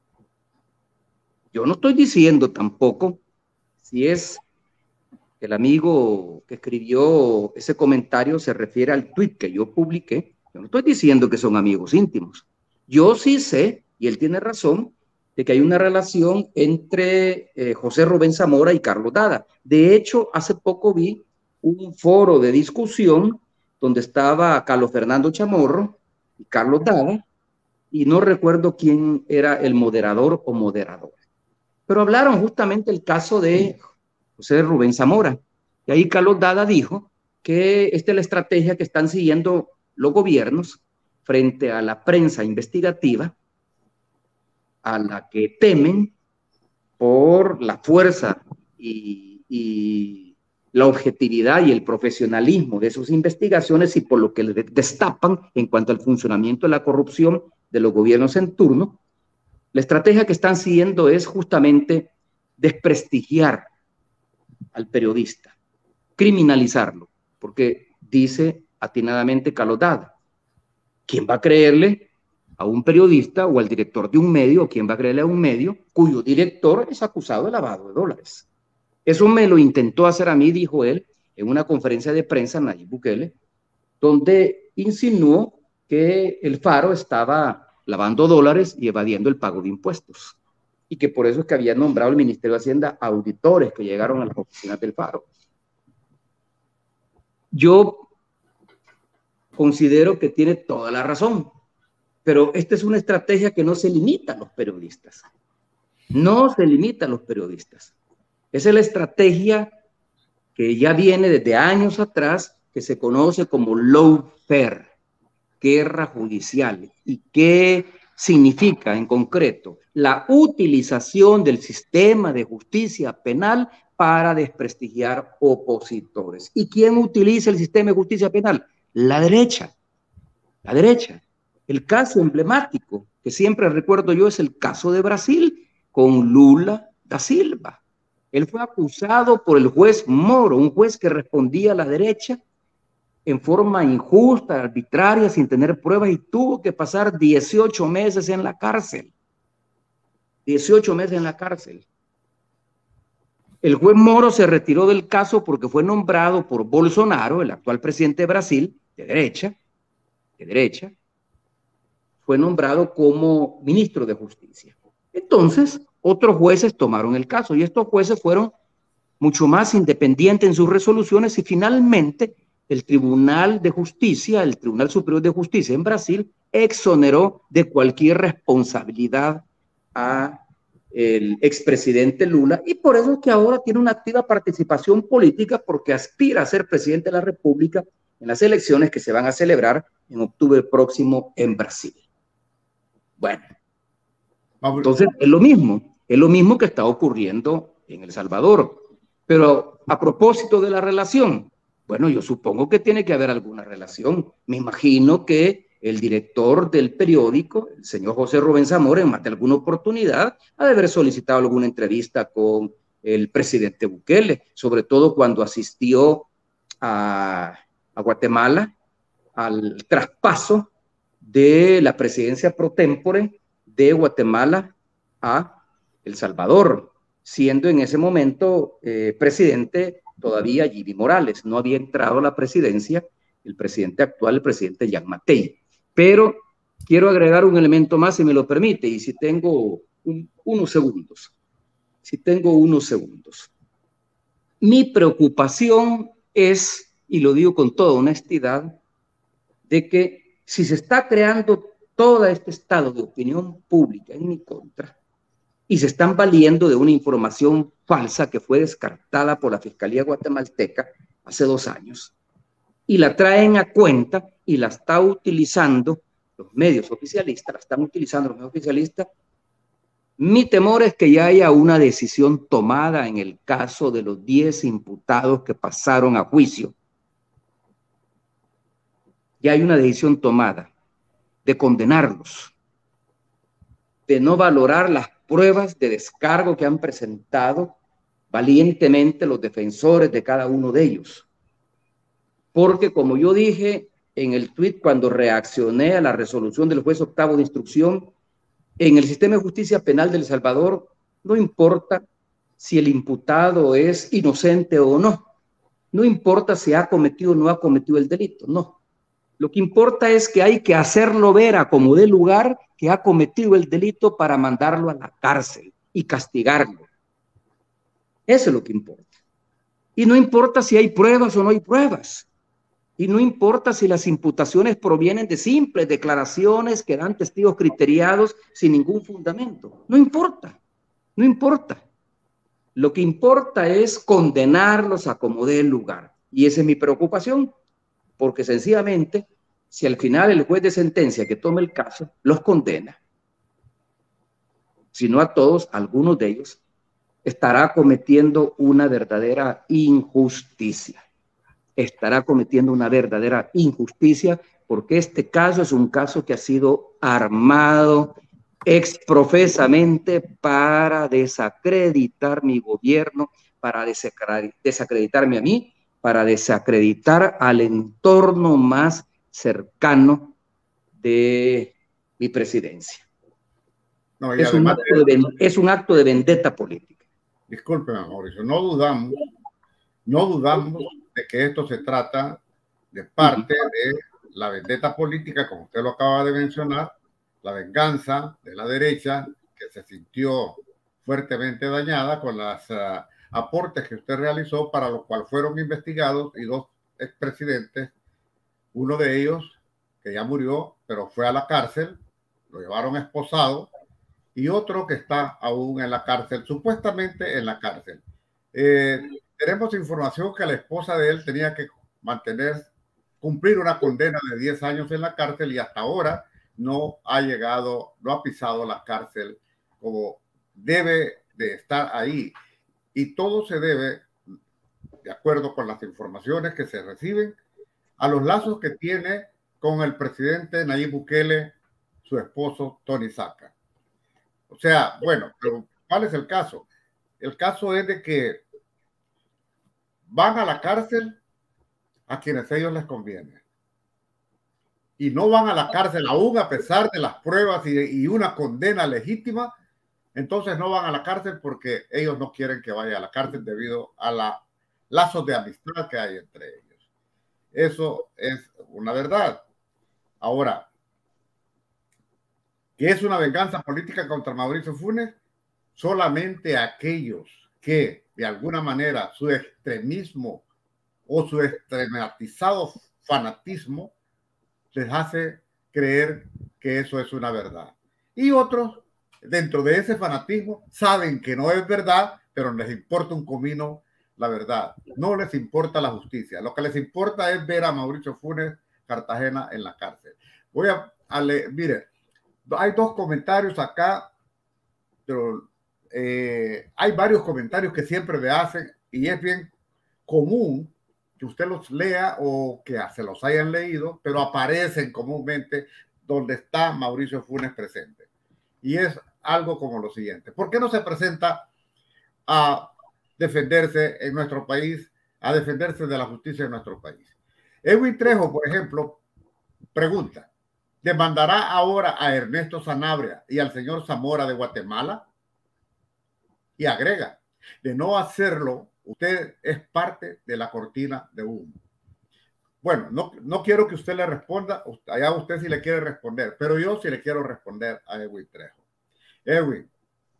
Yo no estoy diciendo tampoco si es el amigo que escribió ese comentario se refiere al tuit que yo publiqué. Yo no estoy diciendo que son amigos íntimos. Yo sí sé, y él tiene razón, de que hay una relación entre eh, José Rubén Zamora y Carlos Dada. De hecho, hace poco vi un foro de discusión donde estaba Carlos Fernando Chamorro y Carlos Dada, y no recuerdo quién era el moderador o moderadora. Pero hablaron justamente el caso de José Rubén Zamora. Y ahí Carlos Dada dijo que esta es la estrategia que están siguiendo los gobiernos frente a la prensa investigativa, a la que temen por la fuerza y, y la objetividad y el profesionalismo de sus investigaciones y por lo que les destapan en cuanto al funcionamiento de la corrupción de los gobiernos en turno. La estrategia que están siguiendo es justamente desprestigiar al periodista, criminalizarlo, porque dice atinadamente Carlos Dada, ¿quién va a creerle a un periodista o al director de un medio, o quién va a creerle a un medio cuyo director es acusado de lavado de dólares? Eso me lo intentó hacer a mí, dijo él, en una conferencia de prensa, Nayib Bukele, donde insinuó que el Faro estaba lavando dólares y evadiendo el pago de impuestos, y que por eso es que había nombrado el Ministerio de Hacienda auditores que llegaron a las oficinas del Faro. Yo considero que tiene toda la razón, pero esta es una estrategia que no se limita a los periodistas. No se limita a los periodistas. Esa es la estrategia que ya viene desde años atrás, que se conoce como lawfare, guerra judicial. ¿Y qué significa en concreto? La utilización del sistema de justicia penal para desprestigiar opositores. ¿Y quién utiliza el sistema de justicia penal? La derecha. La derecha. El caso emblemático que siempre recuerdo yo es el caso de Brasil con Lula da Silva. Él fue acusado por el juez Moro, un juez que respondía a la derecha en forma injusta, arbitraria, sin tener pruebas, y tuvo que pasar dieciocho meses en la cárcel. dieciocho meses en la cárcel. El juez Moro se retiró del caso porque fue nombrado por Bolsonaro, el actual presidente de Brasil, de derecha, de derecha, fue nombrado como ministro de Justicia. Entonces, otros jueces tomaron el caso y estos jueces fueron mucho más independientes en sus resoluciones y finalmente el Tribunal de Justicia, el Tribunal Superior de Justicia en Brasil, exoneró de cualquier responsabilidad a el expresidente Lula, y por eso es que ahora tiene una activa participación política porque aspira a ser presidente de la República en las elecciones que se van a celebrar en octubre próximo en Brasil. Bueno, entonces es lo mismo, es lo mismo que está ocurriendo en El Salvador. Pero a propósito de la relación, bueno, yo supongo que tiene que haber alguna relación. Me imagino que el director del periódico, el señor José Rubén Zamora, en más de alguna oportunidad, ha de haber solicitado alguna entrevista con el presidente Bukele, sobre todo cuando asistió a, a Guatemala al traspaso de la presidencia pro tempore de Guatemala a El Salvador, siendo en ese momento eh, presidente todavía Jimmy Morales. No había entrado a la presidencia el presidente actual, el presidente Jan Matei. Pero quiero agregar un elemento más, si me lo permite, y si tengo un, unos segundos. Si tengo unos segundos. Mi preocupación es, y lo digo con toda honestidad, de que si se está creando todo este estado de opinión pública en mi contra y se están valiendo de una información falsa que fue descartada por la Fiscalía Guatemalteca hace dos años y la traen a cuenta y la está utilizando los medios oficialistas, la están utilizando los medios oficialistas, mi temor es que ya haya una decisión tomada en el caso de los diez imputados que pasaron a juicio. Ya hay una decisión tomada de condenarlos, de no valorar las pruebas de descargo que han presentado valientemente los defensores de cada uno de ellos. Porque como yo dije en el tuit cuando reaccioné a la resolución del juez octavo de instrucción, en el sistema de justicia penal de El Salvador no importa si el imputado es inocente o no, no importa si ha cometido o no ha cometido el delito, no. Lo que importa es que hay que hacerlo ver a como dé lugar que ha cometido el delito para mandarlo a la cárcel y castigarlo. Eso es lo que importa. Y no importa si hay pruebas o no hay pruebas. Y no importa si las imputaciones provienen de simples declaraciones que dan testigos criteriados sin ningún fundamento. No importa, no importa. Lo que importa es condenarlos a como dé lugar. Y esa es mi preocupación, porque sencillamente, si al final el juez de sentencia que tome el caso los condena, si no a todos, algunos de ellos, estará cometiendo una verdadera injusticia. estará cometiendo una verdadera injusticia, porque este caso es un caso que ha sido armado exprofesamente para desacreditar mi gobierno, para desacreditarme a mí, para desacreditar al entorno más cercano de mi presidencia. No, es, un acto de, de, es un acto de vendetta política. Discúlpeme, Mauricio, no dudamos, no dudamos de que esto se trata de parte uh-huh. de la vendetta política, como usted lo acaba de mencionar, la venganza de la derecha que se sintió fuertemente dañada con los uh, aportes que usted realizó, para lo cual fueron investigados y dos expresidentes, uno de ellos que ya murió, pero fue a la cárcel, lo llevaron esposado, y otro que está aún en la cárcel, supuestamente en la cárcel. Eh, tenemos información que la esposa de él tenía que mantener, cumplir una condena de diez años en la cárcel, y hasta ahora no ha llegado, no ha pisado la cárcel como debe de estar ahí. Y todo se debe, de acuerdo con las informaciones que se reciben, a los lazos que tiene con el presidente Nayib Bukele, su esposo Tony Saca. O sea, bueno, pero ¿cuál es el caso? El caso es de que van a la cárcel a quienes a ellos les conviene. Y no van a la cárcel aún a pesar de las pruebas y, y una condena legítima. Entonces no van a la cárcel porque ellos no quieren que vaya a la cárcel debido a los lazos de amistad que hay entre ellos. Eso es una verdad. Ahora, ¿qué es una venganza política contra Mauricio Funes? Solamente aquellos que de alguna manera su extremismo o su extrematizado fanatismo les hace creer que eso es una verdad. Y otros, dentro de ese fanatismo, saben que no es verdad, pero les importa un comino la verdad. No les importa la justicia. Lo que les importa es ver a Mauricio Funes Cartagena en la cárcel. Voy a, a leer, mire, hay dos comentarios acá, pero eh, hay varios comentarios que siempre me hacen, y es bien común que usted los lea o que se los hayan leído, pero aparecen comúnmente donde está Mauricio Funes presente. Y es algo como lo siguiente: ¿por qué no se presenta a defenderse en nuestro país, a defenderse de la justicia en nuestro país? Edwin Trejo, por ejemplo, pregunta: ¿demandará ahora a Ernesto Sanabria y al señor Zamora de Guatemala? Y agrega, de no hacerlo, usted es parte de la cortina de humo. Bueno, no, no quiero que usted le responda, allá usted si le quiere responder, pero yo sí le quiero responder a Edwin Trejo. Edwin,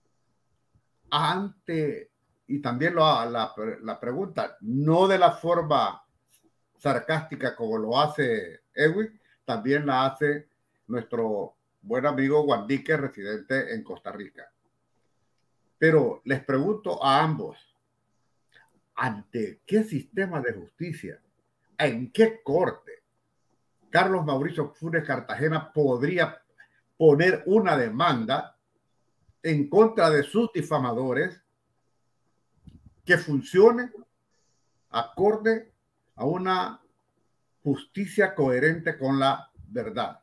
ante, y también la, la, la pregunta, no de la forma sarcástica como lo hace Edwin, también la hace nuestro buen amigo Guandique, residente en Costa Rica. Pero les pregunto a ambos, ¿ante qué sistema de justicia, en qué corte Carlos Mauricio Funes Cartagena podría poner una demanda en contra de sus difamadores que funcione acorde a una justicia coherente con la verdad?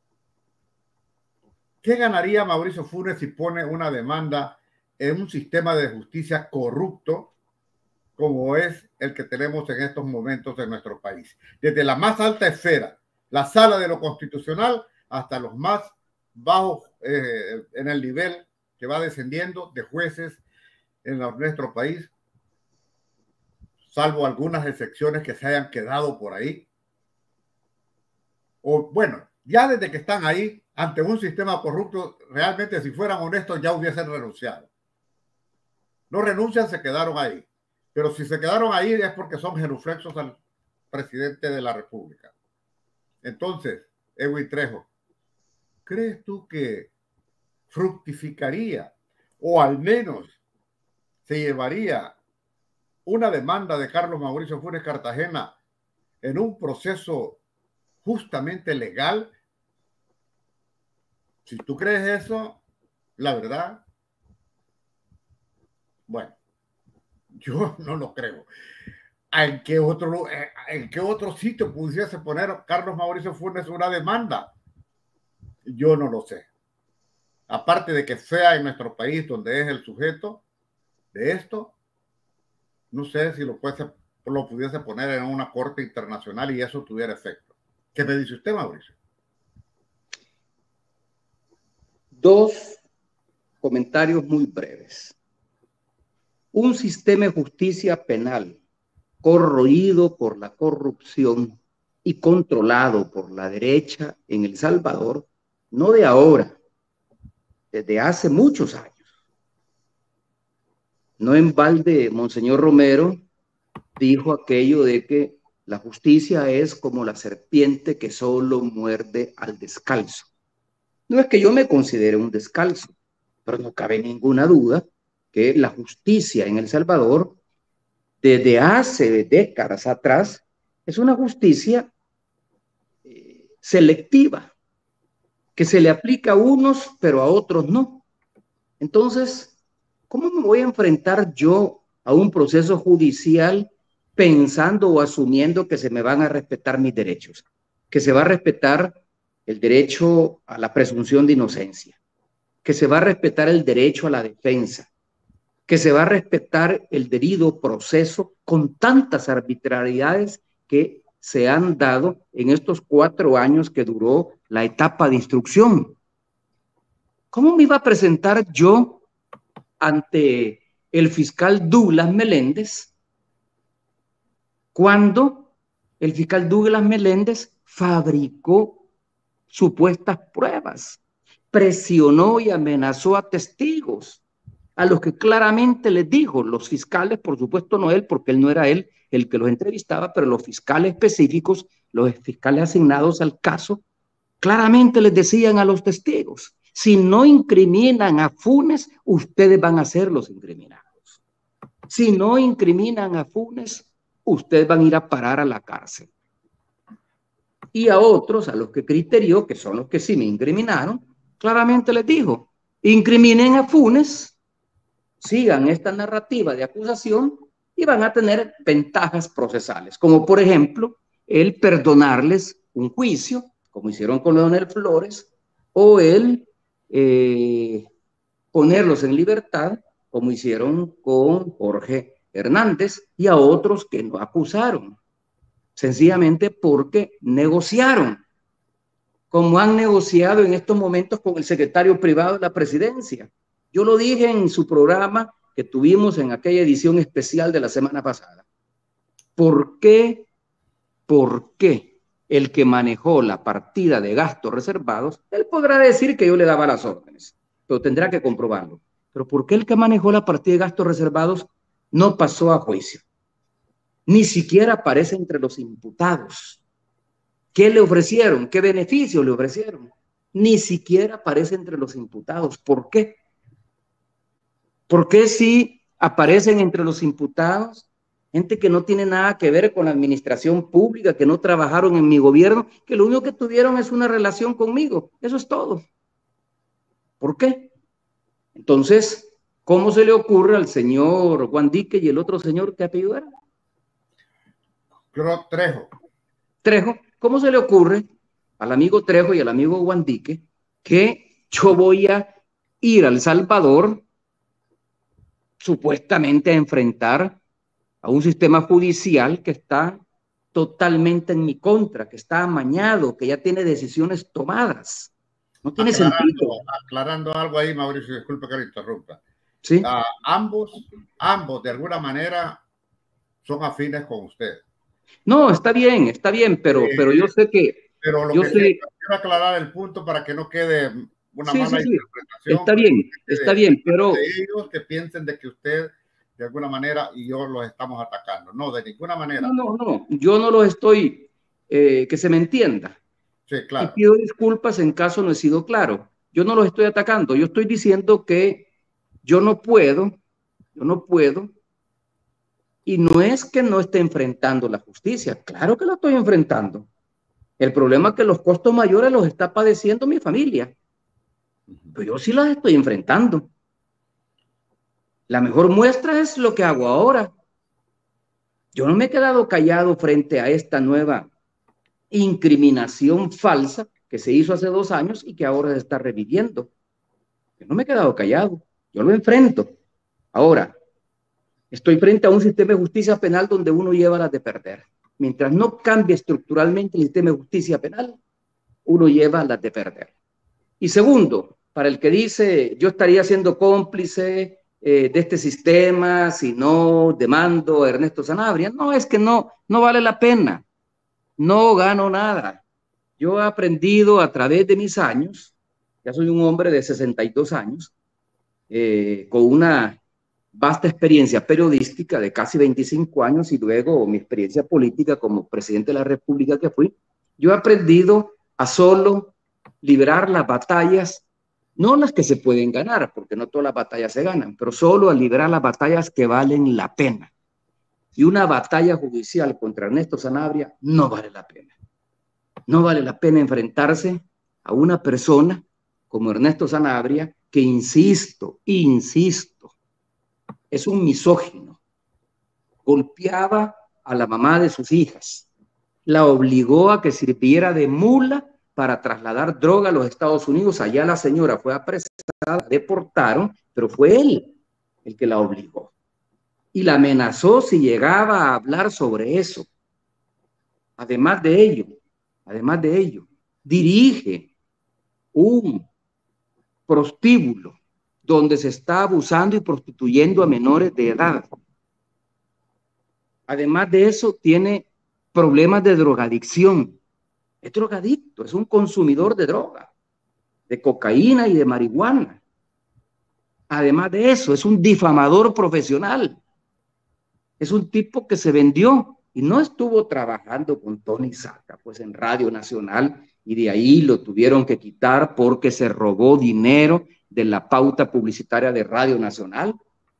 ¿Qué ganaría Mauricio Funes si pone una demanda en un sistema de justicia corrupto como es el que tenemos en estos momentos en nuestro país? Desde la más alta esfera, la sala de lo constitucional, hasta los más bajos eh, en el nivel que va descendiendo de jueces en nuestro país, salvo algunas excepciones que se hayan quedado por ahí. O bueno, ya desde que están ahí, ante un sistema corrupto, realmente si fueran honestos ya hubiesen renunciado. No renuncian, se quedaron ahí. Pero si se quedaron ahí es porque son genuflexos al presidente de la República. Entonces, Edwin Trejo, ¿crees tú que fructificaría o al menos se llevaría una demanda de Carlos Mauricio Funes Cartagena en un proceso justamente legal? Si tú crees eso, la verdad, bueno, yo no lo creo. ¿En qué otro, en qué otro sitio pudiese poner Carlos Mauricio Funes una demanda? Yo no lo sé. Aparte de que sea en nuestro país donde es el sujeto de esto, no sé si lo, puede, lo pudiese poner en una corte internacional y eso tuviera efecto. ¿Qué me dice usted, Mauricio? Dos comentarios muy breves. Un sistema de justicia penal corroído por la corrupción y controlado por la derecha en El Salvador, no de ahora, desde hace muchos años. No en balde, Monseñor Romero dijo aquello de que la justicia es como la serpiente que solo muerde al descalzo. No es que yo me considere un descalzo, pero no cabe ninguna duda que la justicia en El Salvador, desde hace décadas atrás, es una justicia eh, selectiva, que se le aplica a unos, pero a otros no. Entonces, ¿cómo me voy a enfrentar yo a un proceso judicial pensando o asumiendo que se me van a respetar mis derechos? Que se va a respetar el derecho a la presunción de inocencia, que se va a respetar el derecho a la defensa, que se va a respetar el debido proceso con tantas arbitrariedades que se han dado en estos cuatro años que duró la etapa de instrucción. ¿Cómo me iba a presentar yo ante el fiscal Douglas Meléndez cuando el fiscal Douglas Meléndez fabricó supuestas pruebas, presionó y amenazó a testigos, a los que claramente les dijo, los fiscales, por supuesto no él, porque él no era él el que los entrevistaba, pero los fiscales específicos, los fiscales asignados al caso, claramente les decían a los testigos, si no incriminan a Funes, ustedes van a ser los incriminados. Si no incriminan a Funes, ustedes van a ir a parar a la cárcel. Y a otros, a los que criterió, que son los que sí me incriminaron, claramente les dijo, incriminen a Funes, sigan esta narrativa de acusación y van a tener ventajas procesales, como por ejemplo, el perdonarles un juicio, como hicieron con Leonel Flores, o el eh, ponerlos en libertad, como hicieron con Jorge Hernández y a otros que no acusaron, sencillamente porque negociaron, como han negociado en estos momentos con el secretario privado de la presidencia. Yo lo dije en su programa que tuvimos en aquella edición especial de la semana pasada. ¿Por qué? ¿Por qué el que manejó la partida de gastos reservados, él podrá decir que yo le daba las órdenes, pero tendrá que comprobarlo? Pero ¿por qué el que manejó la partida de gastos reservados no pasó a juicio? Ni siquiera aparece entre los imputados. ¿Qué le ofrecieron? ¿Qué beneficio le ofrecieron? Ni siquiera aparece entre los imputados. ¿Por qué? ¿Por qué si aparecen entre los imputados gente que no tiene nada que ver con la administración pública, que no trabajaron en mi gobierno, que lo único que tuvieron es una relación conmigo? Eso es todo. ¿Por qué? Entonces, ¿cómo se le ocurre al señor Guandique y el otro señor que apellido era? Creo Trejo. Trejo, ¿cómo se le ocurre al amigo Trejo y al amigo Guandique que yo voy a ir a El Salvador supuestamente a enfrentar a un sistema judicial que está totalmente en mi contra, que está amañado, que ya tiene decisiones tomadas? No tiene aclarando, sentido. Aclarando algo ahí, Mauricio, disculpe que le interrumpa. ¿Sí? Uh, ambos, ambos de alguna manera son afines con usted. No, está bien, está bien, pero, eh, pero yo sé que... Pero lo yo que sé, quiero aclarar el punto para que no quede una sí, mala sí, sí. interpretación. Está bien, está de, bien, pero... de ellos que piensen de que usted de alguna manera y yo los estamos atacando. No, de ninguna manera. No, no, no, yo no los estoy, eh, que se me entienda. Sí, claro. Y pido disculpas en caso no he sido claro. Yo no los estoy atacando, yo estoy diciendo que yo no puedo, yo no puedo, y no es que no esté enfrentando la justicia, claro que lo estoy enfrentando. El problema es que los costos mayores los está padeciendo mi familia, pero yo sí los estoy enfrentando. La mejor muestra es lo que hago ahora. Yo no me he quedado callado frente a esta nueva incriminación falsa que se hizo hace dos años y que ahora se está reviviendo. Yo no me he quedado callado, yo lo enfrento. Ahora, estoy frente a un sistema de justicia penal donde uno lleva las de perder. Mientras no cambie estructuralmente el sistema de justicia penal, uno lleva las de perder. Y segundo, para el que dice yo estaría siendo cómplice eh, de este sistema si no demando a Ernesto Sanabria, no, es que no, no vale la pena, no gano nada. Yo he aprendido a través de mis años, ya soy un hombre de sesenta y dos años, eh, con una vasta experiencia periodística de casi veinticinco años y luego mi experiencia política como presidente de la República que fui, yo he aprendido a solo librar las batallas, no las que se pueden ganar, porque no todas las batallas se ganan, pero solo a librar las batallas que valen la pena. Y una batalla judicial contra Ernesto Sanabria no vale la pena. No vale la pena enfrentarse a una persona como Ernesto Sanabria, que insisto, insisto, es un misógino. Golpeaba a la mamá de sus hijas, la obligó a que sirviera de mula para trasladar droga a los Estados Unidos. Allá la señora fue apresada, deportaron, pero fue él el que la obligó. Y la amenazó si llegaba a hablar sobre eso. Además de ello, además de ello, dirige un prostíbulo donde se está abusando y prostituyendo a menores de edad. Además de eso, tiene problemas de drogadicción. Es drogadicto, es un consumidor de droga, de cocaína y de marihuana. Además de eso, es un difamador profesional. Es un tipo que se vendió y no estuvo trabajando con Tony Saca, pues en Radio Nacional, y de ahí lo tuvieron que quitar porque se robó dinero de la pauta publicitaria de Radio Nacional.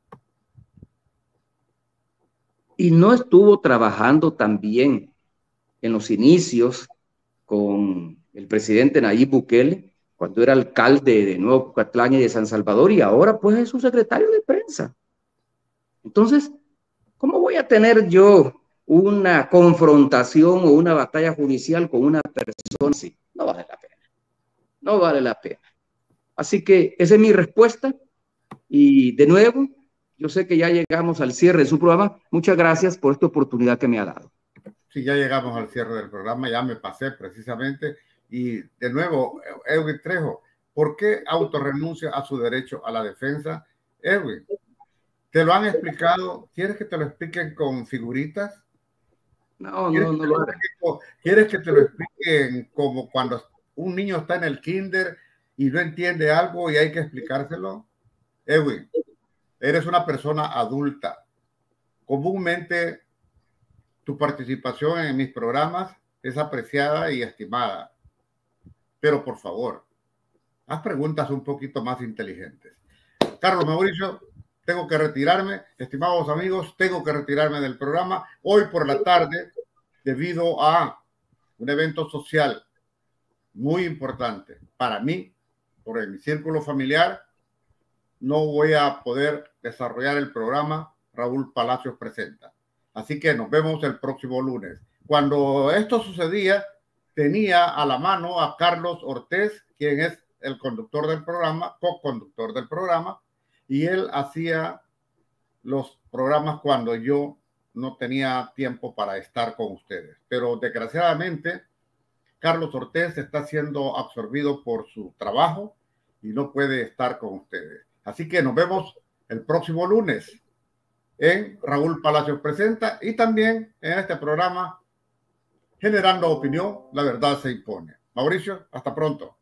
Y no estuvo trabajando también en los inicios con el presidente Nayib Bukele, cuando era alcalde de Nuevo Cucatlán y de San Salvador, y ahora pues es su secretario de prensa. Entonces, ¿cómo voy a tener yo una confrontación o una batalla judicial con una persona así? No vale la pena. No vale la pena. Así que esa es mi respuesta. Y de nuevo, yo sé que ya llegamos al cierre de su programa. Muchas gracias por esta oportunidad que me ha dado. Sí, ya llegamos al cierre del programa. Ya me pasé precisamente. Y de nuevo, Edwin Trejo, ¿por qué autorrenuncia a su derecho a la defensa? Edwin, ¿Te lo han explicado? ¿Quieres que te lo expliquen con figuritas? No, no, no lo haré. ¿Quieres que te lo expliquen como cuando un niño está en el kinder y no entiende algo y hay que explicárselo? Edwin, eres una persona adulta. Comúnmente tu participación en mis programas es apreciada y estimada. Pero por favor, haz preguntas un poquito más inteligentes. Carlos Mauricio, tengo que retirarme. Estimados amigos, tengo que retirarme del programa. Hoy por la tarde, debido a un evento social muy importante para mí, por mi círculo familiar, no voy a poder desarrollar el programa Raúl Palacios Presenta. Así que nos vemos el próximo lunes. Cuando esto sucedía, tenía a la mano a Carlos Ortiz, quien es el conductor del programa, co-conductor del programa, y él hacía los programas cuando yo no tenía tiempo para estar con ustedes. Pero desgraciadamente, Carlos Ortiz está siendo absorbido por su trabajo y no puede estar con ustedes. Así que nos vemos el próximo lunes en Raúl Palacios Presenta y también en este programa Generando Opinión, la verdad se impone. Mauricio, hasta pronto.